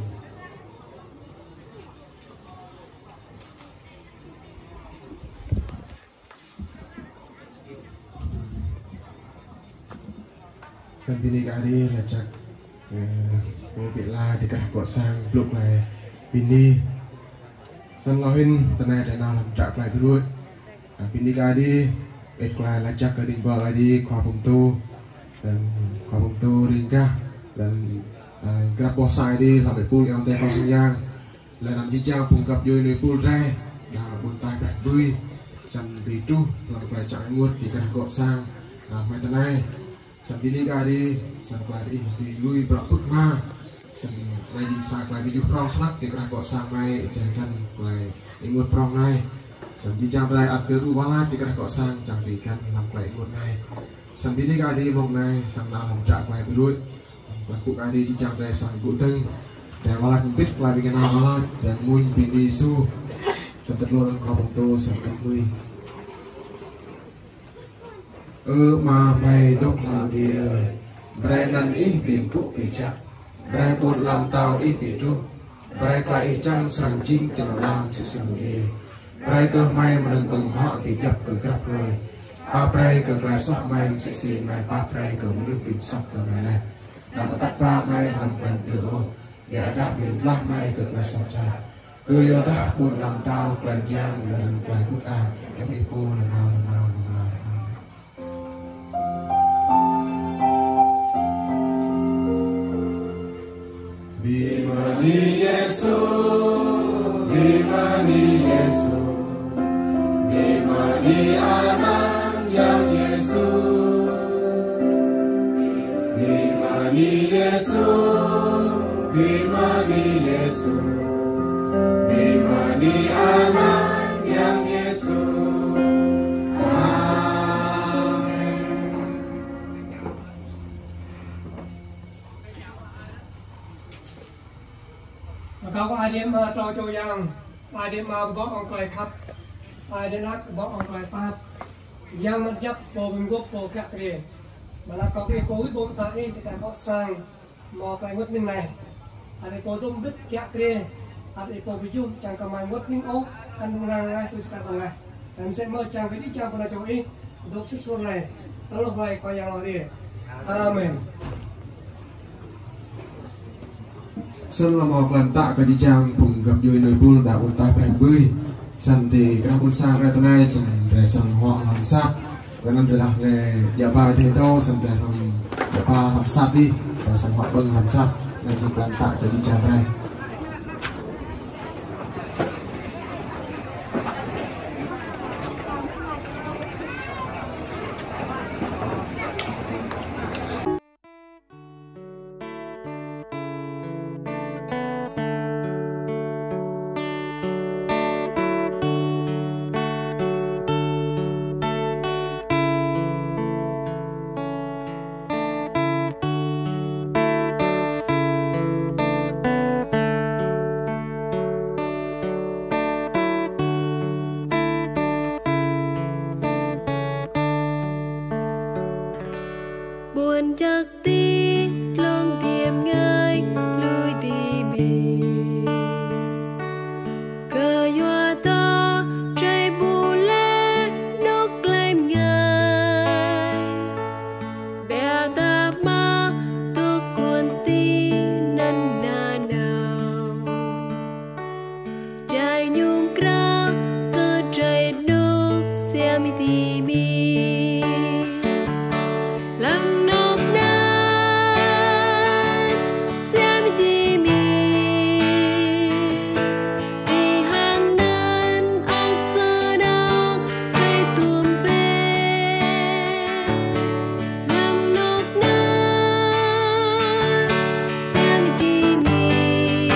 B: sân Vini Gadi là chắc cô bị la thì cả quả sang lúc này Vini sân lo hin tên này để nào làm trả lại cái đuôi Vini Gadi ít lại là chắc cái đình bờ Gadi qua bông tu dan qua bông tu ringka dan grab bos sai đi làm để pool yang teh kosong yang là làm chi trang cùng gặp vui nơi pool ra là buồn tai bạch vui sân thì tu làm lại chạy nguồn thì cả quả sang mai tên này sân Vini Gadi sân lại đi thì lui bạc bức ma sân này đi xa lại đi chụp prong snap thì cả quả sang mai chẳng cần lại nguồn prong này sân chi trang lại ăn từ ruang thì cả quả sang chẳng thì cần làm lại nguồn này sân Vini Gadi vòng này sân nào làm trả lại với đuôi và cụ Gadi chi trang lại sân cụ tưng để vào lại biết lại với cái nào vào lại dan mun Vini su sân tất luôn có bóng tô sân cắt mươi ơ mà mày đúc làm thì brai năn ý tìm phụ kỳ chắc brai bột làm tàu ý tỷ tru brai lại trăng sàng chinh tình làm sự sinh nghề brai cơ may mà đừng bằng họ thì gặp ở gặp rồi ba brai cơ là sắp may sự sinh này ba brai cơ nước tìm sắp cơ này này làm tắt ba may làm phần được rồi để đã bị lắc may cơ là sắp cha cơ do ta buồn làm tàu lần nhang lần quay cút à cái bị cô là nào là nào Bimani Yesu, Bimani Yesu, Bimani anak yang Yesu, Bimani Yesu, Bimani Yesu, Bimani anak yang Yesu.
C: Kau có ai điểm mà trò trò yang, ai điểm mà bó ông cài khắp, ai điểm nát bó ông cài pat, yang mất chấp bồ bình quốc bồ cạ kề, mà là có cái cối bồ ta đi thì cái bó sang, mò cái mất bên này, ai điểm bồ tôm đứt cạ kề, ai điểm bồ bị chung chẳng cầm mai mất bên ốc, căn ngang ngay tôi sẽ cầm này, em sẽ mơ chẳng cái đi chẳng còn là chỗ ý, đục sức xuân này, đó là vậy coi yang ở đi, amen.
B: Sân là một lần tạ cái trang cùng gặp vui nơi buôn đã buôn tay phải bơi sân thì cái buôn sang ra tới nay sân để sân họ làm sát cái năm được làm nghề giả bài thế đâu sân để làm giả ba làm sát đi và sân họ bưng làm sát nên chỉ lần tạ cái trang này
A: buồn chắc tí luôn tìm ngay lui tìm mình cờ hoa to trái bù lê nóc lên ngay bè ta ma tôi cuốn tí năn nà nào trái nhung ra cơ trái nóc xem tìm mình lăng nóc nan xem tìm mình đi hàng nan ác sơ nóc hay tuồng bê lăng nóc nan xem tìm mình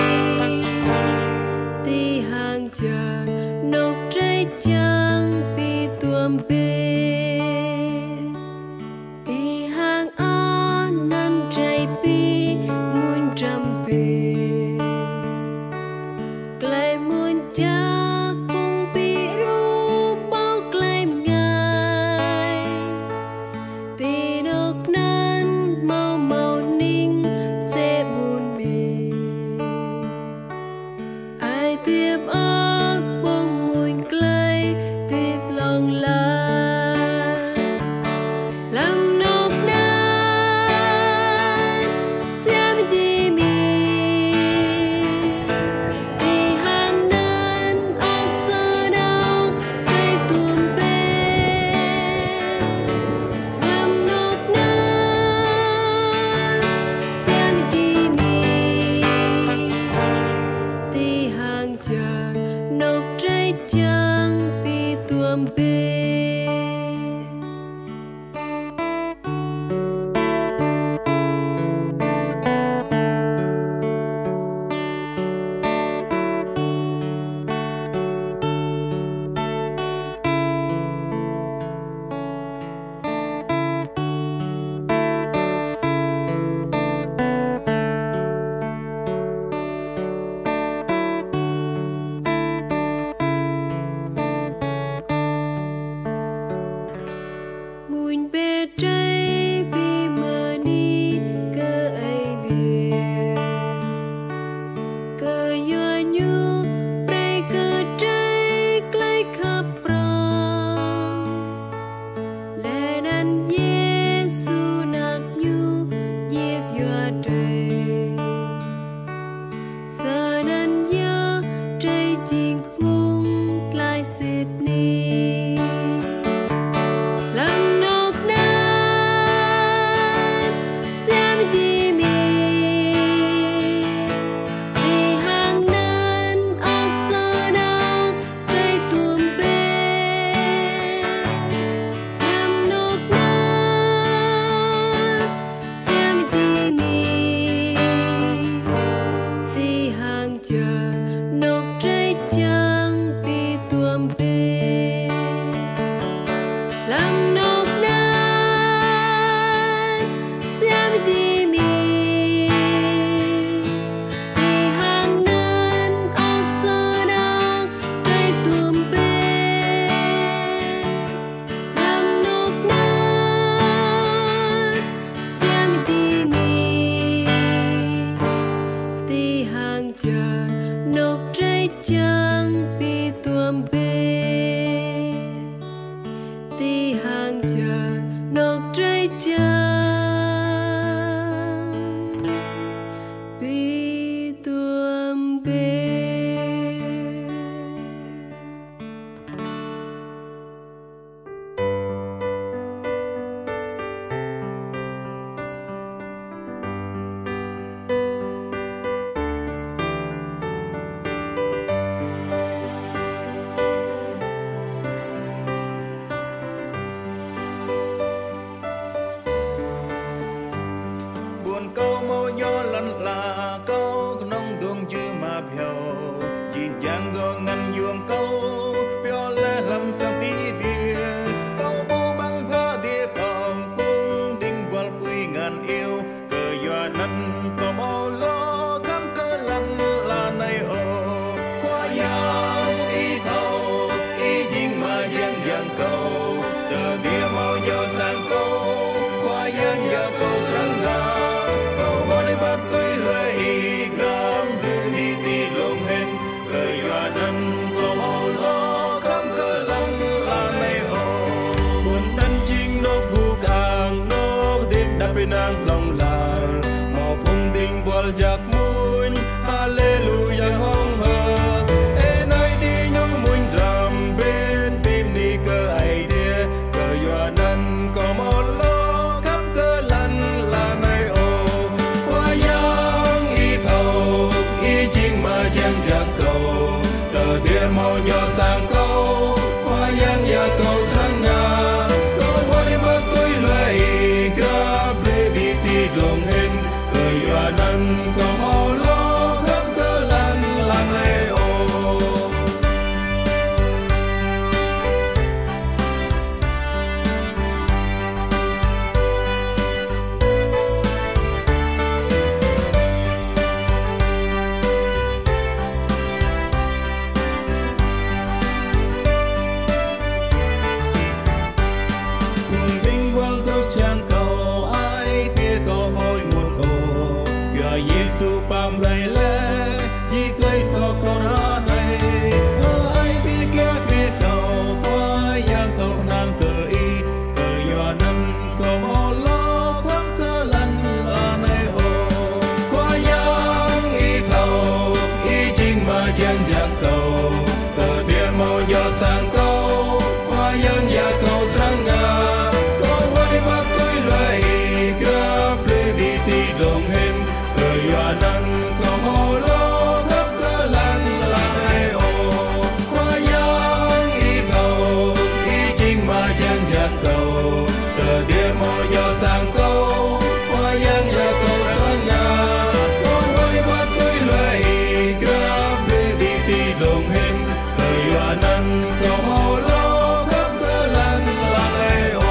A: đi hàng chàng nóc trái chàng bị tuồng bê hang on nan trái pi muôn trăm bề ti hàng chờ nọc trái trăng bi tuam bê
H: câu mô gió lạnh là câu nông tuông chưa mà phiêu chỉ giang do ngăn yuông câu phiêu lê lâm sang tí tia câu bố băng phá tia bồng cung đinh qual quy ngàn yêu cờ dọa năn có mô lo khám cơ lăn là này ô khoa giang ý thầu ý chinh mà giang giang câu tờ tia mô gió sang câu khoa giang giang câu sang ra bắt tôi lại gram đưa đi đi lông hen lời và năn có màu lo khám cơ lăng là này ô buồn năn chinh nó gu càng nó đêm đạp bên ang lòng là màu phong tình bọt giặc muôn hallelujah hong hờ ê nơi đi nhung muôn rằm bên tim đi cơ ai đê cờ và năn có màu lo khám cơ lăng là này ô chinh mà giang giặc cầu tờ tia màu nhỏ sang câu hoa giang và cầu sáng ngà câu quay bắt tôi lại grab lê bị tì lòng hen cười và năn có màu lo khắp cơ lan lan lê ô chàng cầu ai tia cầu hồi một ồ kìa Giêsu pam đầy lẽ chỉ cây so cầu đó này ở ai tia kia kia cầu khoa giang cầu nàng cờ y cờ dọa năn cầu mò lo khám cơ lăn là này ồ khoa giang y thầu y chinh mà giang giặc cầu tờ tia màu gió sang câu khoa giang và cầu sáng ngà bắt tôi lại grab lê đi tì lòng hen cười và năn có màu lo khắp cơ lan là này ô hoa giang y thầu y chinh mà giang giặc cầu tờ tia màu gió sang câu hoa giang và cầu sáng ngà con quay bắt tôi lại grab lê đi tì lòng hen cười và năn có màu lo khắp cơ lan là này ô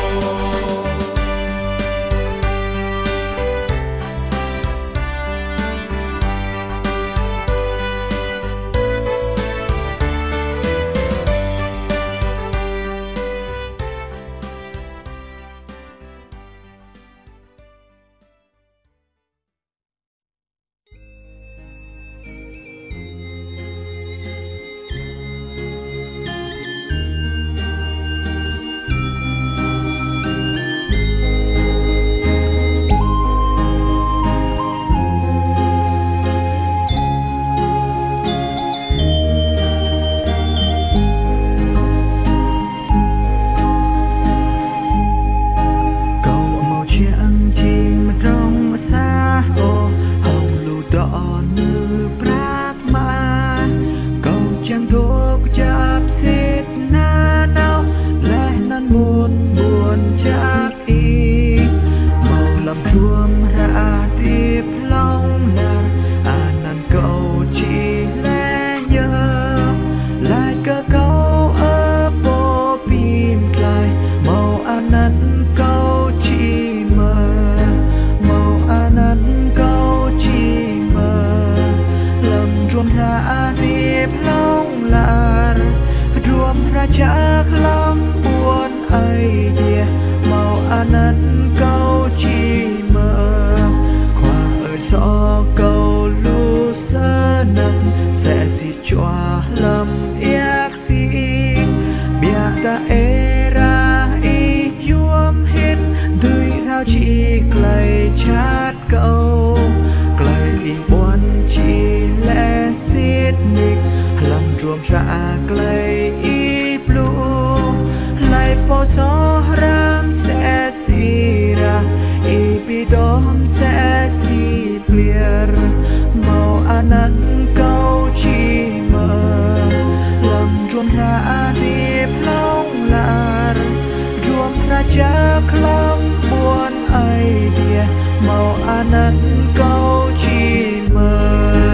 H: bị đóm sẽ xì plier màu an ân câu chi mơ lầm chuông ra tiếp long lar chuông ra chắc lắm buồn ai địa màu an ân câu chi mơ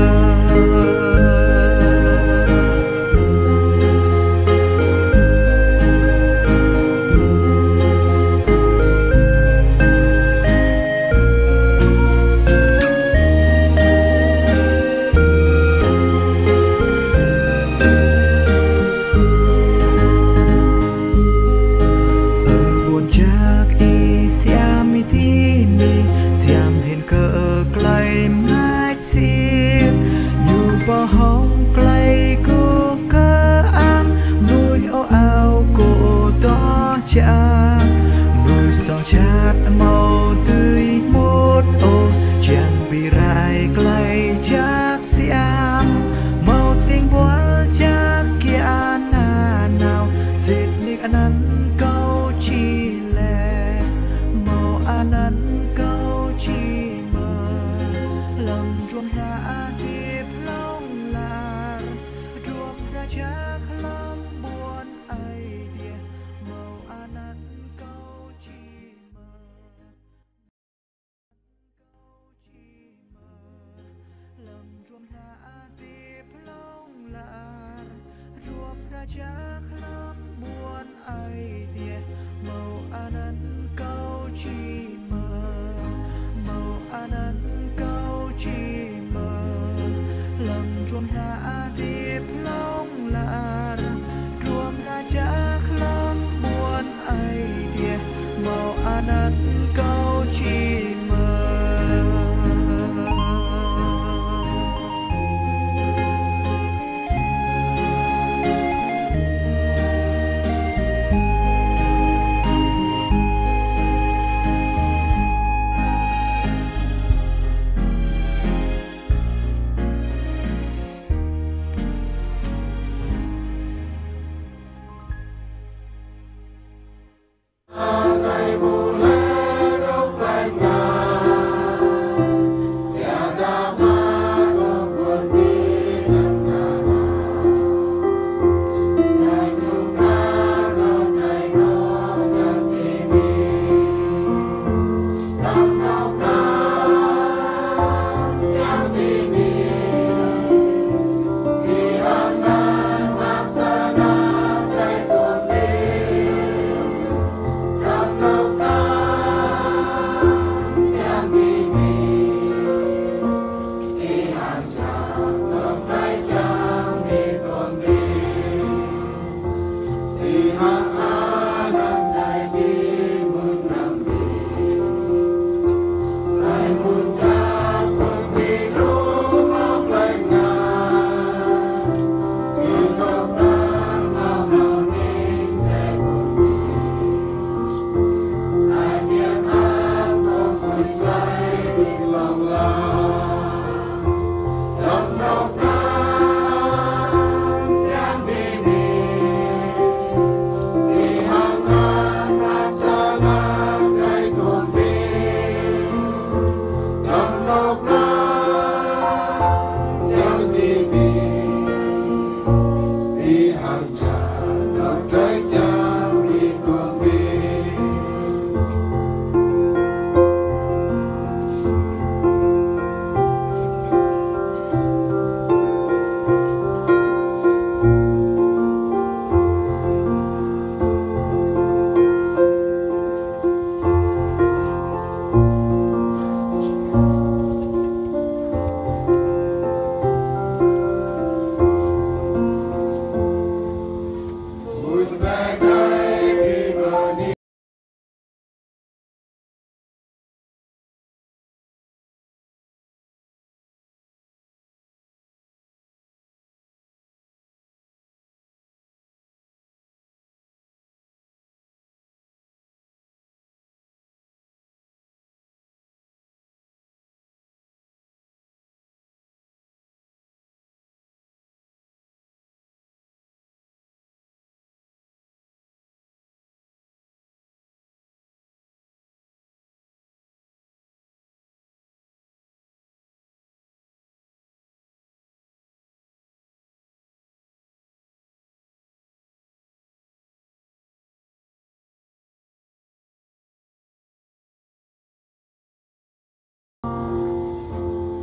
H: mùi gió chát màu tươi một ô chẳng bị rải clay chắc xiam màu tình buồn chắc kia na nào xịt nick anh ăn câu chi lệ màu anh ăn câu chi mơ lầm chuông ra tiếp long là chuông ra chắc lắm buồn ai địa màu anh ăn câu chi mơ câu chi mơ lầm chuông ra tiếp long là chuông ra chắc lắm buồn ai địa màu anh ăn câu chi mơ màu anh ăn câu chi mơ lầm chuông ra tiếp long là chuông ra chắc lắm buồn ai địa màu an ân câu chi mơ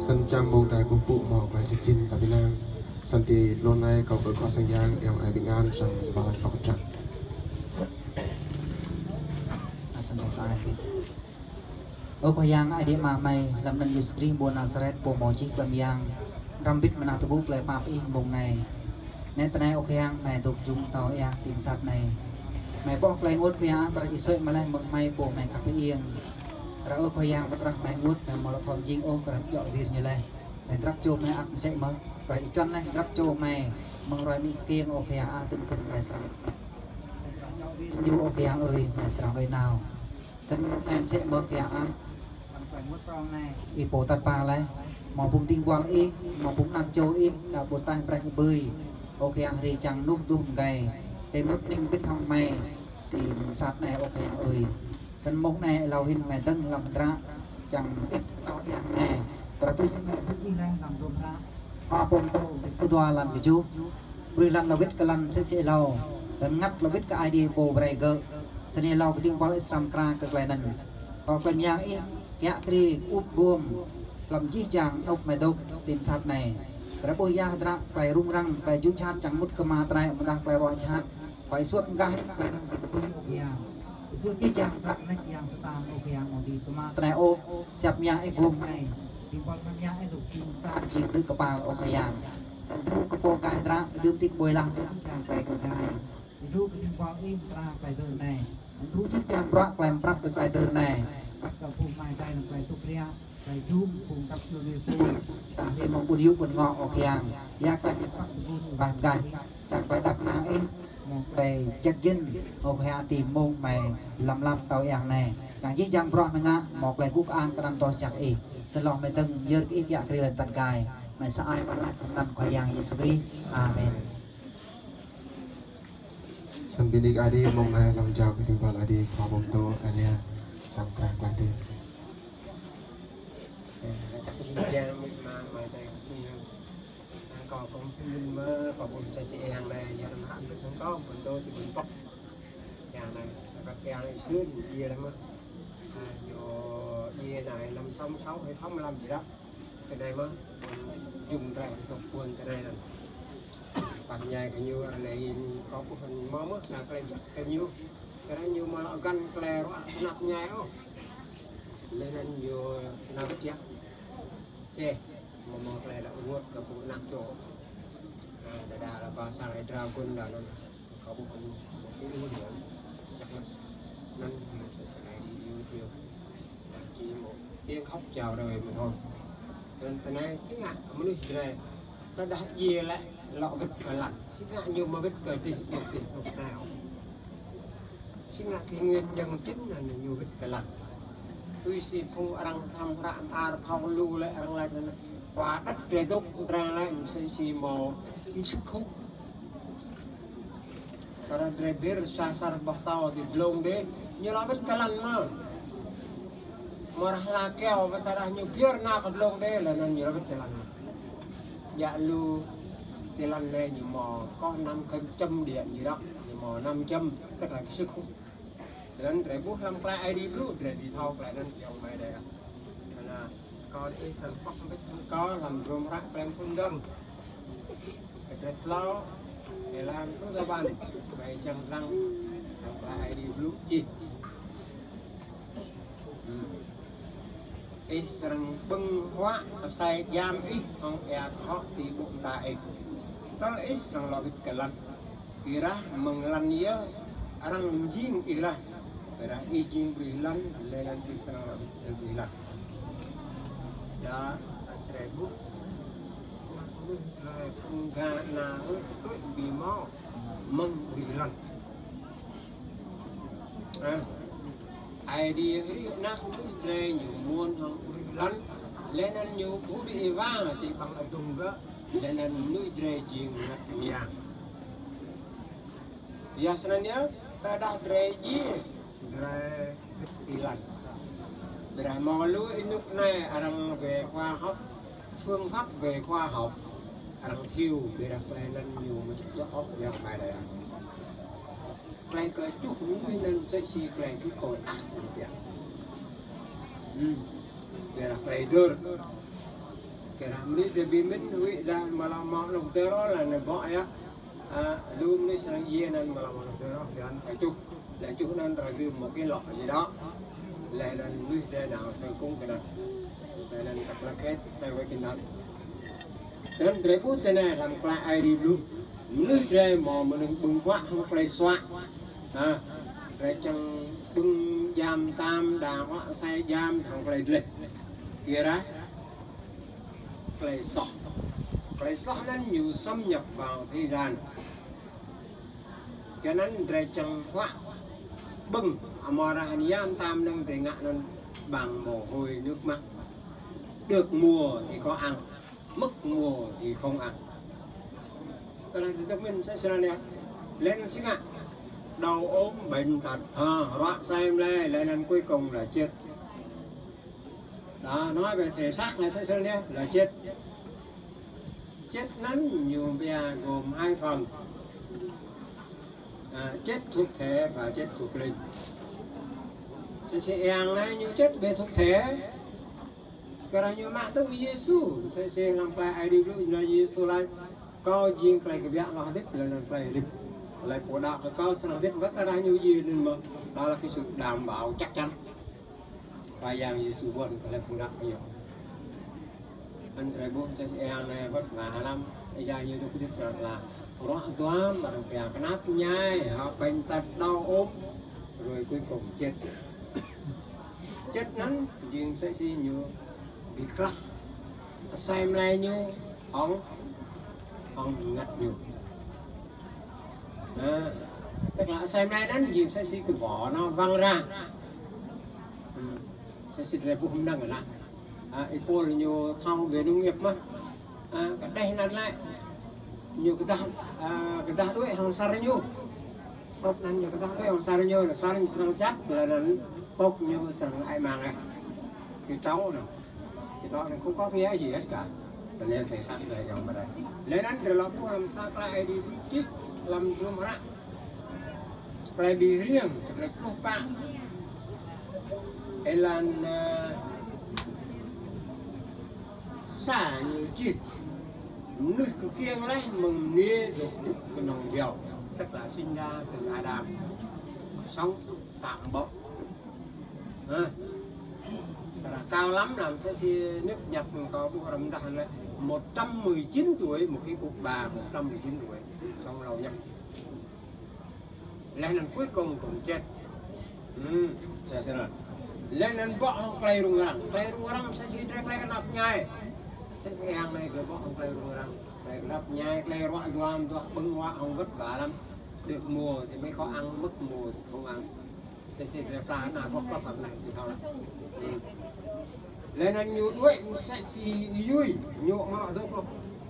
B: sân trăm bông trái cung cụ màu trái chụp chín tại Việt Nam sân thì luôn nay cầu vượt qua sân giang em ai bình an sang vào lại cầu trận
I: sân sai ở ngoài yang ai điểm mà mày làm nên screen buồn Nazareth bộ màu chiếc bầm yang ram bit mana tu buk lại map in bông này nét này ok yang mày tục dùng tàu yang tìm sát này mày bóc lại ngút kia para isoi mà lại một mày bộ mày cặp yên ra ở ngoài yang bắt mày ngút mày một thon jing ô cả dọi việt như này mày rắc cho mày ăn sẽ mất phải chọn này rắc cho mày mong rồi bị kiêng ok yang từng từng mày sao như ok yang ơi mày sao vậy nào sân em sẽ mở kia ăn phải mất rong này y bộ tạt pa lại màu bụng tinh quang y màu bụng nặng châu y đã bột tay bạch bơi ok ăn thì chẳng núp đùm gầy tên núp ninh biết không mày thì sát này ok ơi sân mông này lau hình mày tân làm ra chẳng ít tao tiền này và tôi xin mẹ chi này làm rôm ra hoa bông tô tôi đoà lần thì chú bơi lần là biết cái lần sẽ sẽ lau dan ngắt là biết cái idea bộ bài gỡ seni lau cái tiếng quang Islam kra cái bài này còn phần nhang ít kẹt tri úp buông làm chi chàng độc mày độc tìm sát này cái bôi da ra phải rung răng phải chú chat chẳng mút cơ mà trai mà đang phải bỏ chat phải suốt gai phải suốt chi chàng đặt này yang stam ok yang mau di cơ mà trai ô siap nhang ấy gồm này tìm quang phần nhang ấy dục kim ta chỉ được cơ mà ok yang sân thu cơ po gai ra đưa tích bôi lăng chàng phải cơ gai thu cái quang im ra phải giờ này thu chiếc chàng rock làm prap được phải giờ này bắt đầu phun mai tay là phải tục ria phải zoom phun tập cho người phun ta thì mong buồn yêu buồn ngọ ở kiang ya phải bàn gai chẳng phải đập nang in một về chất dinh ok tìm môn mày làm làm tàu yang này chẳng chỉ chàng rock mà ngã một lại quốc an cần to chặt ý sẽ lòng mày từng nhớ ít dạ kia là tận gai mày sẽ ai mà lại tận khoai yang Yesus Christ amen
B: sân bidik adi mong này làm chào cái tiếng gọi adi qua bông tô alia sang trang quan đi
J: chắc cái giang mình mà mà đây còn cũng mình mơ còn cũng sẽ sẽ hàng này giờ làm hạn được không có mình tôi thì mình bóc nhà này các kèo này xưa thì chia lắm á chia này năm sáu sáu hay sáu năm gì đó cái này mới dùng rẻ độc quân cái này là bằng nhai cái nhiêu này có một phần mó mất sao cái chắc cái nhiêu cái này nhiều mà lọ gan cái đó nạp nhai không nên là nhiều nào biết chắc thế mà một này là uống cái bộ nặng chỗ để đà là vào sang này trao quân là nó có một phần một cái ưu điểm chắc là nên mình sẽ sẽ đi yêu nhiều là chỉ một tiếng khóc chào đời mà thôi nên từ nay xí ngạc mới đi về ta đã về lại lọ vết cờ lạnh xí ngạc nhiều mà vết cờ thì một tiền một nào xí ngạc thì nguyên nhân chính là nhiều vết cờ lạnh tôi xin không ăn tham rạm à thao lưu lại ăn lại và đất trời tốt ra lại sẽ xì mò cái sức khúc karena trời biar sasar bọc tàu thì belum deh như là vết cờ lạnh mà marah là keo và ta đã nhiều biar na cái belum deh là nên như là vết cờ lạnh dạ lưu thì lần này như mò có năm cái châm điện gì đó thì mò năm châm tức là cái sức hút nên để bút làm cái ai đi bút để đi thao lại nên dòng này đây là có cái sản phẩm có làm gồm rác làm phun đông cái lo để làm nó ra bàn về chân răng làm ai đi bút gì cái sản bưng hóa xài giam ít không e họ thì bụng tại đó là ít rằng là cái lần kira mừng lần nhớ orang jing kira kira ijing berilan lelan kisah berilan ya trebu enggak nah itu bimo meng berilan idea ini nak tre nhiều muôn không berilan lelan nhiều cú đi va thì bằng ở tung đó lelan nuôi tre jing ngắt miang biasanya ta đã dre gì dre tilan dre mò lúa nước này rằng về khoa học phương pháp về khoa học rằng thiêu để đặt lên nên nhiều mà chỉ cho ốc nhau bài này cái cái chút cũng nên sẽ xì cái cái cội ác của tiền để đặt lên đưa cái làm đi để bị mình hủy là mà làm món đồng tơ đó là nó gọi á luôn đi sang yên nên mà làm món đồng tơ đó thì anh phải chụp lại chụp nên rồi đưa một cái lọ gì đó lại nên nuôi để nào thành công cái này lại nên tập là kết thay với cái này nên cái phút thế này làm lại ai đi luôn nuôi để mà mình bùng quá không phải xoa à rồi trong bưng giam tam đà hóa say giam không phải lịch kia đó phải sọ phải sọ nên nhiều xâm nhập vào thế gian cho nên rồi trong hóa bưng mà ra giam tam nâng thì ngạ nên bằng mồ hôi nước mắt được mùa thì có ăn mất mùa thì không ăn cho nên thì mình sẽ xem này lên xin ạ đau ốm bệnh tật à, loạn xem lên lên nên cuối cùng là chết đó nói về thể xác này sẽ xem nhé là chết chết nắn nhiều bè gồm hai phần à, chết thuộc thể và chết thuộc linh sẽ sẽ ăn này như chết về thuộc thể cái này như mạng tự Giêsu sẽ sẽ làm phải ai đi luôn là Giêsu lại có riêng cái cái việc nó thích là làm phải đi lại của đạo có sản xuất rất là nhiều gì nên mà đó là cái sự đảm bảo chắc chắn và dạng gì sự buồn cái là của đạo nhiều anh trai buồn cho em này vất vả lắm bây giờ như tôi biết rằng là rõ toán và đồng bè cái nát nhai họ bệnh tật đau ốm rồi cuối cùng chết chết ngắn riêng sẽ xí nhiều bị class xem này như ông ông ngặt nhiều à, tức là xem này đánh dìm sẽ xí cái vỏ nó văng ra ừ. Sẽ xí ra cũng không đăng ở lại à, ý cô là nhiều thao về nông nghiệp mà à, cái đây là lại nhiều cái đá à, cái đá đuôi hàng xa ra nhiều bốc nên nhiều cái đá đuôi hàng xa ra nhiều là xa ra nhiều chắc là nó bốc nhiều sẵn ai mang này cái cháu này cái đó không có cái gì hết cả nên thể xác này dòng vào đây lấy đánh rồi nó cũng làm sao lại đi chích làm luôn mà ra lại bị riêng rồi lúc bạn là xả như chích nước cái kiêng lấy mừng nia được được cái nồng dầu tức là sinh ra từ Adam sống tạm bậc à, là cao lắm làm sẽ si nước Nhật có bộ rầm đàn này một trăm mười chín tuổi một cái cụ bà một trăm mười chín tuổi sống lâu nhất lên lần cuối cùng cũng chết ừ, sẽ sẽ là lên lần vợ không play rung răng play rung răng sẽ si play cái nắp nhai sẽ cái hàng này cái vợ không play rung răng play nắp nhai play roạn doam doa bưng hoa không vất vả lắm được mùa thì mới có ăn mất mùa thì không ăn sẽ sẽ đẹp là nào có có phẩm này thì thôi ừ. Lên anh nhu đuổi sẽ xì vui nhu mà họ không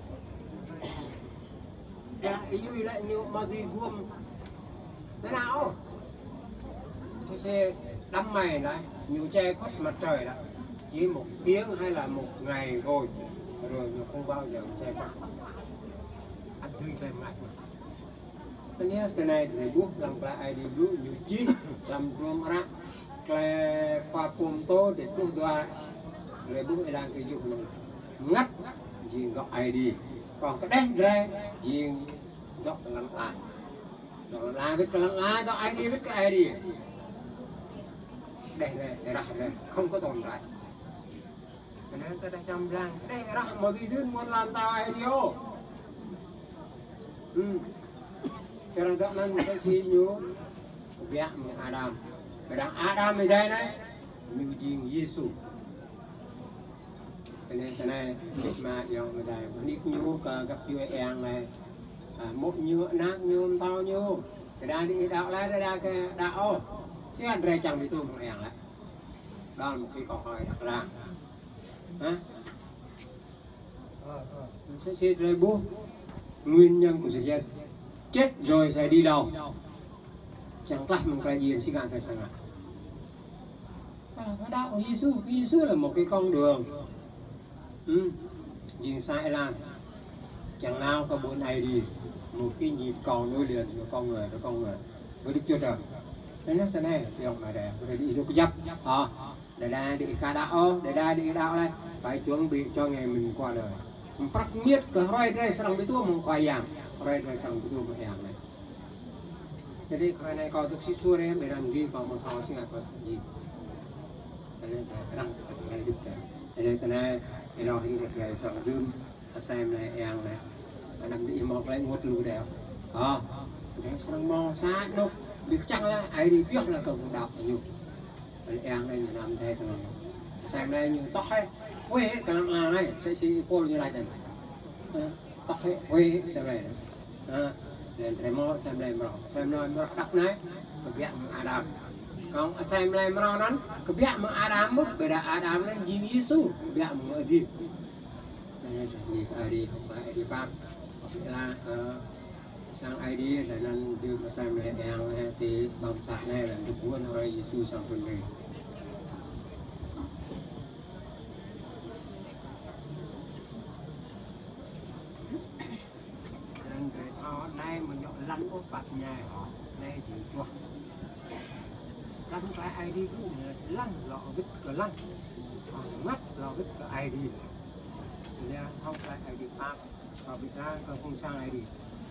J: ya ý vui lại nhu mà gì guông thế nào sẽ sẽ đâm mày đấy nhu che khuất mặt trời đó chỉ một tiếng hay là một ngày rồi rồi nhu không bao giờ che khuất ăn tươi về mãi mà cái này thì buộc làm lại ai đi buộc nhu chi làm rôm ra cái qua pum tô để tu đoa rồi bố mẹ đang cái dụng mình ngắt gì gọi ai đi còn cái đấy ra gì gọi làm lại gọi là biết cái làm lại gọi ai đi biết cái ai đi đây này đây ra đây không có tồn tại nên ta đang chăm lang đây ra một gì thứ muốn làm tao ai đi ô ừ cho nên đó nên cái suy nhớ vẽ mình Adam cái đang Adam này đây đấy mình riêng Giêsu nên thế này mà dòng người ta nít nhu gặp vui em này một nhựa nát nhôm tao nhu cái đa đi đạo lại đây đa cái đạo chứ anh ra chẳng bị tôi một em lại đó là một cái câu hỏi đặt ra hả sẽ sẽ rơi bố nguyên nhân của sự chết chết rồi sẽ đi đâu chẳng lẽ mình phải diện suy nghĩ thời sang cái đạo của Giêsu Giêsu là một cái con đường ừ. Diện sai lan chẳng nào có bốn ai đi một cái nhịp cầu nối liền của con người với con người với Đức Chúa Trời nên thế này ông mà để để đi được dập à để đa đi cả đạo để đa đi đạo này phải chuẩn bị cho ngày mình qua đời phát miết cái roi đây sang cái tua mình quay yang roi đây sang cái tua mình yang này jadi cái này có tục sĩ xua đấy để làm gì còn một thằng sinh có gì nên rằng cái được cái nên cái này cái nó hình được cái sang zoom xem này yang này nằm đi một lại ngột lù đèo à cái sang mò sát đâu biết chắc là ai đi biết là cần đọc nhiều yang này làm thế thôi xem đây nhiều tóc hay quê cái làm này sẽ xí cô như này này tóc hay quê xem này nên thầy mò xem này mà xem nói mà đọc này cái biết mà Adam còn xem này mà nó cái biết mà Adam mất bây giờ Adam lên gì Giêsu biết mà ở gì nên gì ai đi không phải đi bác là sang ai đi để nên đưa mà xem này yang này thì bằng sạch này là được cuốn rồi Giêsu sang phần này nay mà nhọ lăn có bạc nhà họ nay chỉ cho lăn cái ai đi cũng lăn lọ vứt cái lăn mắt lọ vứt cái ai đi nha không phải ai đi bạc họ bị ra cái không sang ai đi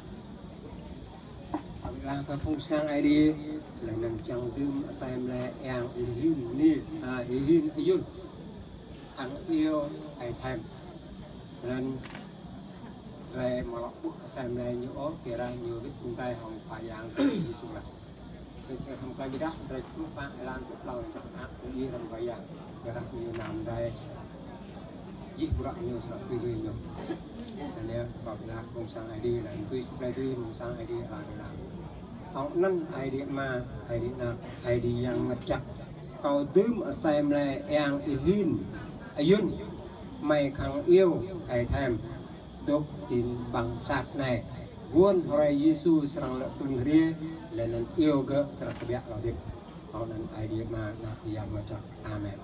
J: họ bị ra cái không sang ai đi là nằm trong đêm xem là em hin ni à hin ayun thằng yêu ai thèm nên về mà lọc bút xem này như ố kia ra nhiều cái cung tay hồng phải dạng như xuống là sẽ sẽ không có gì đó rồi chúng ta làm tiếp lâu cho áp cũng như làm phải dạng để ra nhiều làm đây dịp rõ nhiều sợ tùy tùy nhiều nên nếu bảo là không sang ai đi là tùy supply tùy không sang ai đi là để làm họ nâng ai đi mà ai đi nào ai đi yang ngặt chặt cầu tứ mà xem này yang hin ayun mày khăng yêu ai thèm tục tin bằng sạch này buôn rồi Giêsu serang lợi tung ria lên yêu gỡ serang kebiak lo dim họ nên ai đi mà là yang mà cho amen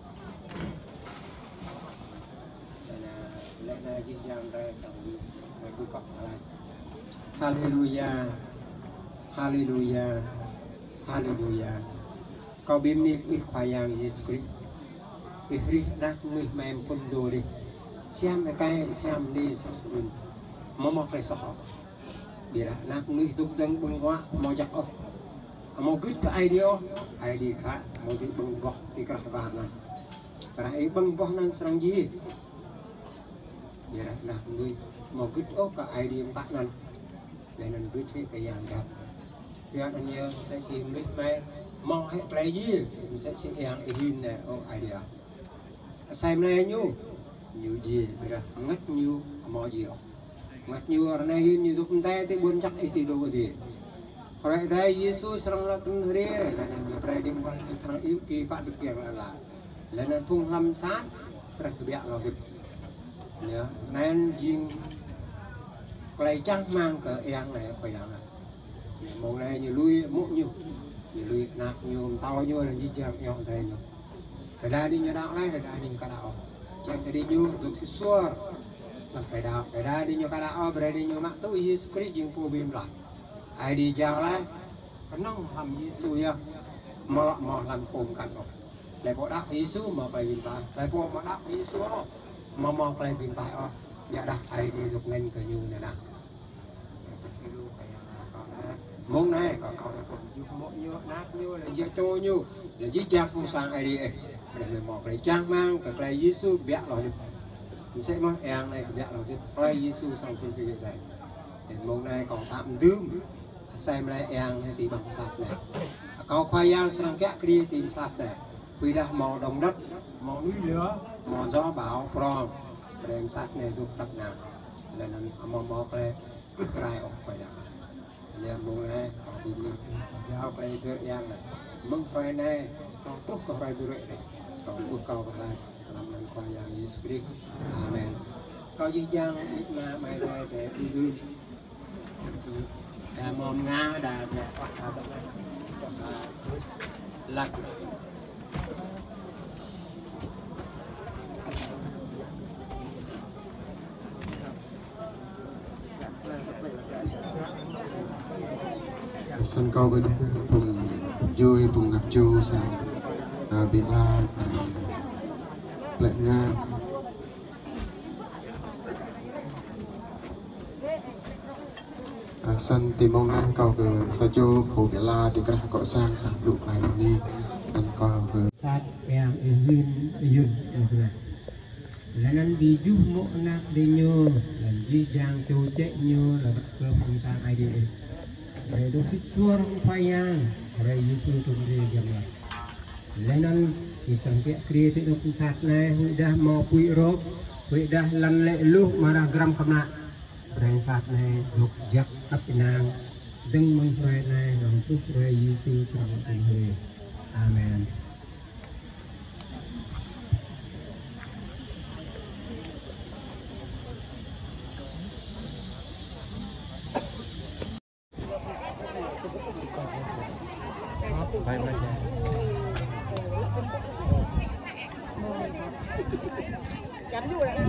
J: lẽ này chỉ yang ra trong người cứ cọc lại hallelujah hallelujah hallelujah kau bim ni ik khoyang Yesus Christ ihri dak mi mem pun do đi xem cái xem đi xem sự mà một cái sọ bị là nát nuôi tục dân bưng quá mà giặc ốc mà cứ cái idea idea khác mà thì bưng bọc thì cái vàng này cái bưng bọc năng sang gì bị là nát nuôi mà cứ ốc cái idea bắt năng để nên cứ thấy cái dạng gặp thì anh nhiều sẽ xem biết mai mong hết cái gì sẽ sẽ dạng hình này ốc idea xem này nhú nhiều gì bây giờ ngắt nhiều mọi gì ngắt nhiều ở đây như chúng ta thì buồn chắc thì đâu gì rồi đây Giêsu serang là con rê là những cái điểm quan serang yếu kỳ phát được việc là là là nên phun lâm sát serang cái việc là việc nhớ nên riêng cái chắc mang cái em này phải làm này mong này như lui múc nhiều như lui nạp nhiều tao nhiều là như chèo nhọn thế nhiều phải ra đi như đạo này phải ra đi cả đạo chẳng cái đi như được sự xua làm phải đạo phải ra đi như cả đạo phải đi như mạng tôi Giêsu Christ dương phù bìm lại ai đi chào lại nông làm Giêsu ya mà mà làm cùng cảnh rồi lại bộ đạo Giêsu mà phải bìm lại lại bộ mà đạo Giêsu mà mà phải bìm lại ở dạ đạo ai đi được nhanh cái như này nào mong này có có một như nát như là giờ trôi như là chỉ chạm không sang ai đi để một cái trang mang cái này Giêsu bẻ rồi mình sẽ mang em này bẻ rồi chứ cái Giêsu sang cái việc này để mong này còn tạm đương xem này em này thì bằng sạch này có khoai yang sang kẽ đi tìm sạch này quy ra màu đồng đất màu núi lửa màu gió bão pro đem sạch này được đặc nào là nó màu màu cái cái ốc phải đặt nhà mong này còn đi đi giao cái thứ yang này mong phải này còn tốt còn phải bự này còn bự cao và hai làm nên khoa yang Giêsu Christ amen có gì giang mà mày đây để đi đi đà mồm nga đà đà đà lật
B: sân câu với cùng vui cùng gặp chu sang bị la lệ nga sân tìm mong năng cầu cờ sa chu hồ bị la thì các cọ sang sang lục lại đi ăn cầu cờ
J: saat yang izin izin gitu. Lanan biju mo anak dinyo dan jijang cucek nyo labat ke perusahaan I D A. Redo siswar upayang reyusu tumri jamlah. Lanan isang tiak kreatif do pusat na hudah mau pui rok hudah lan le lu marah gram kamna. Reng sat na dok jak tapinang deng mengfrai na untuk reyusu selamat tumri. Amen.
B: Baik-baik.
K: Chấm vô đấy.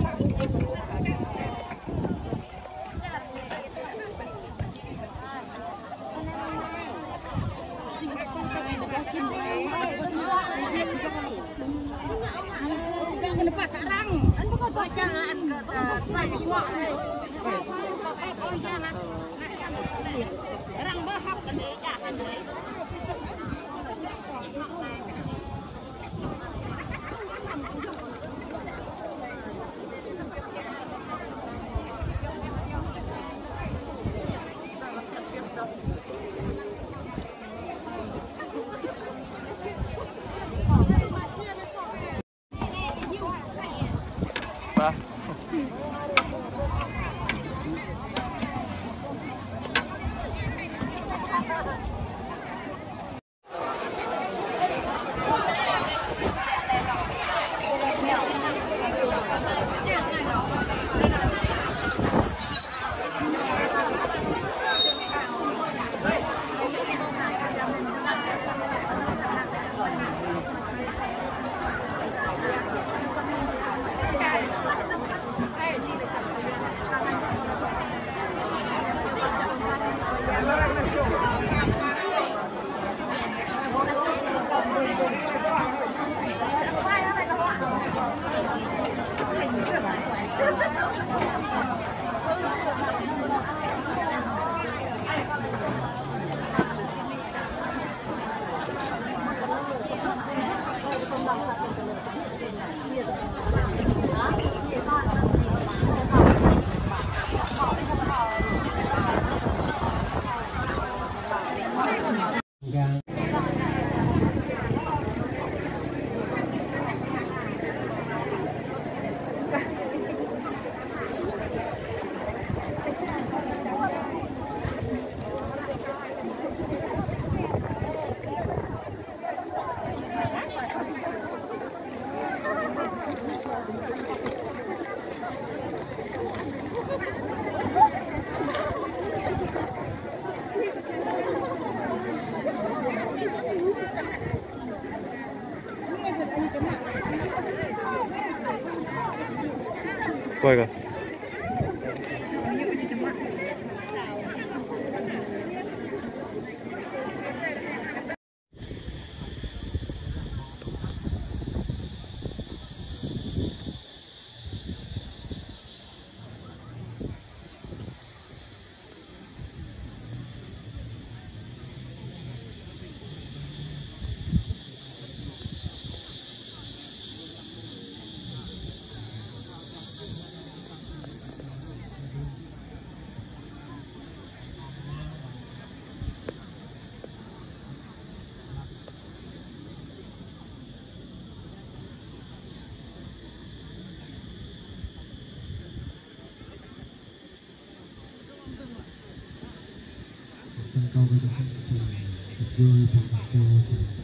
K: Kenapa tak rang? An bukan baca an ke tak kuat. Rang berhak kan dia kan.
L: Coi kìa.
B: Kau berdoa, berdoa, berdoa, berdoa.